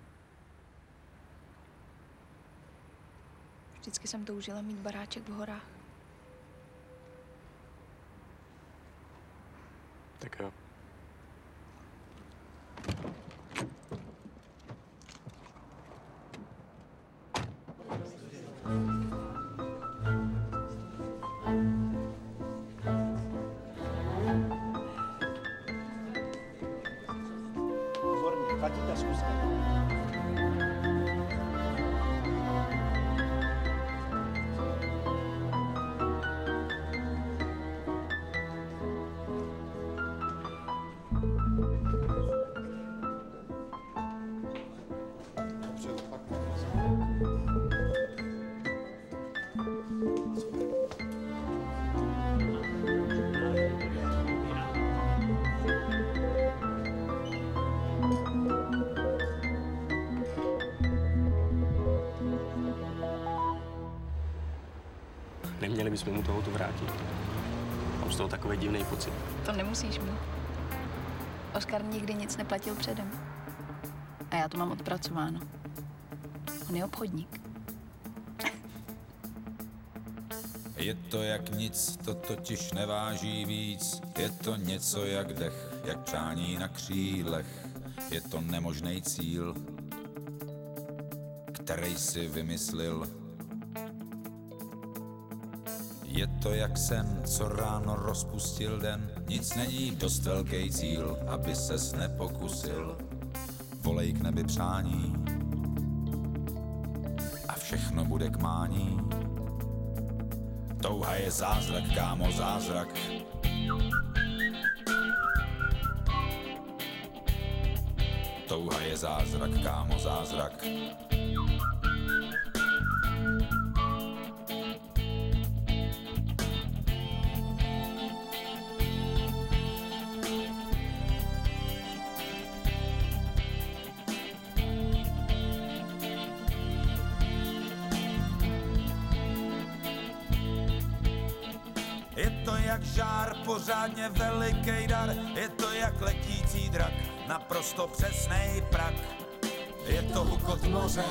Vždycky jsem toužila mít baráček v horách. Tak jo. Výborně, platí ta zkuska. Neměli bychom mu toho tu vrátit. Mám z toho takový divný pocit. To nemusíš mít. Oskar nikdy nic neplatil předem. A já to mám odpracováno. On je obchodník. Je to jak nic, to totiž neváží víc. Je to něco jak dech, jak přání na křílech. Je to nemožný cíl, který si vymyslil. Je to jak sen, co ráno rozpustil den. Nic není dost velký cíl, aby ses nepokusil. Volej k nebi přání a všechno bude k mání. Touha je zázrak, kámo, zázrak. Touha je zázrak, kámo, zázrak. Je to jak žár, pořádně veliký dar. Je to jak letící drak, naprosto přesnej prak. Je to hukot moře,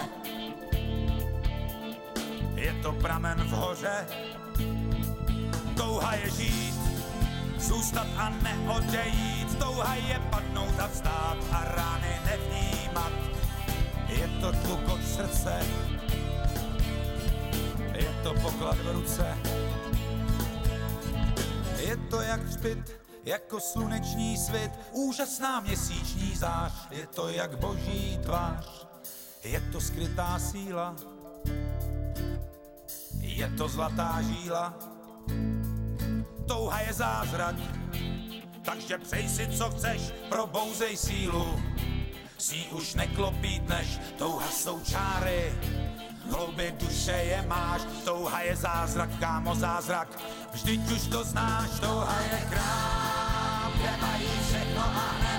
je to pramen v hoře. Touha je žít, zůstat a neodejít. Touha je padnout a vstát a rány nevnímat. Je to tlukot srdce, je to poklad v ruce. Je to jak hřbit, jako sluneční svit, úžasná měsíční zář. Je to jak boží tvář, je to skrytá síla, je to zlatá žíla. Touha je zázrak, takže přej si, co chceš, probouzej sílu. S ní už neklopítneš, touha jsou čáry, v hloubi duše je máš. Touha je zázrak, kámo, zázrak, vždyť už to znáš. Touha je krám, kde mají všechno a hned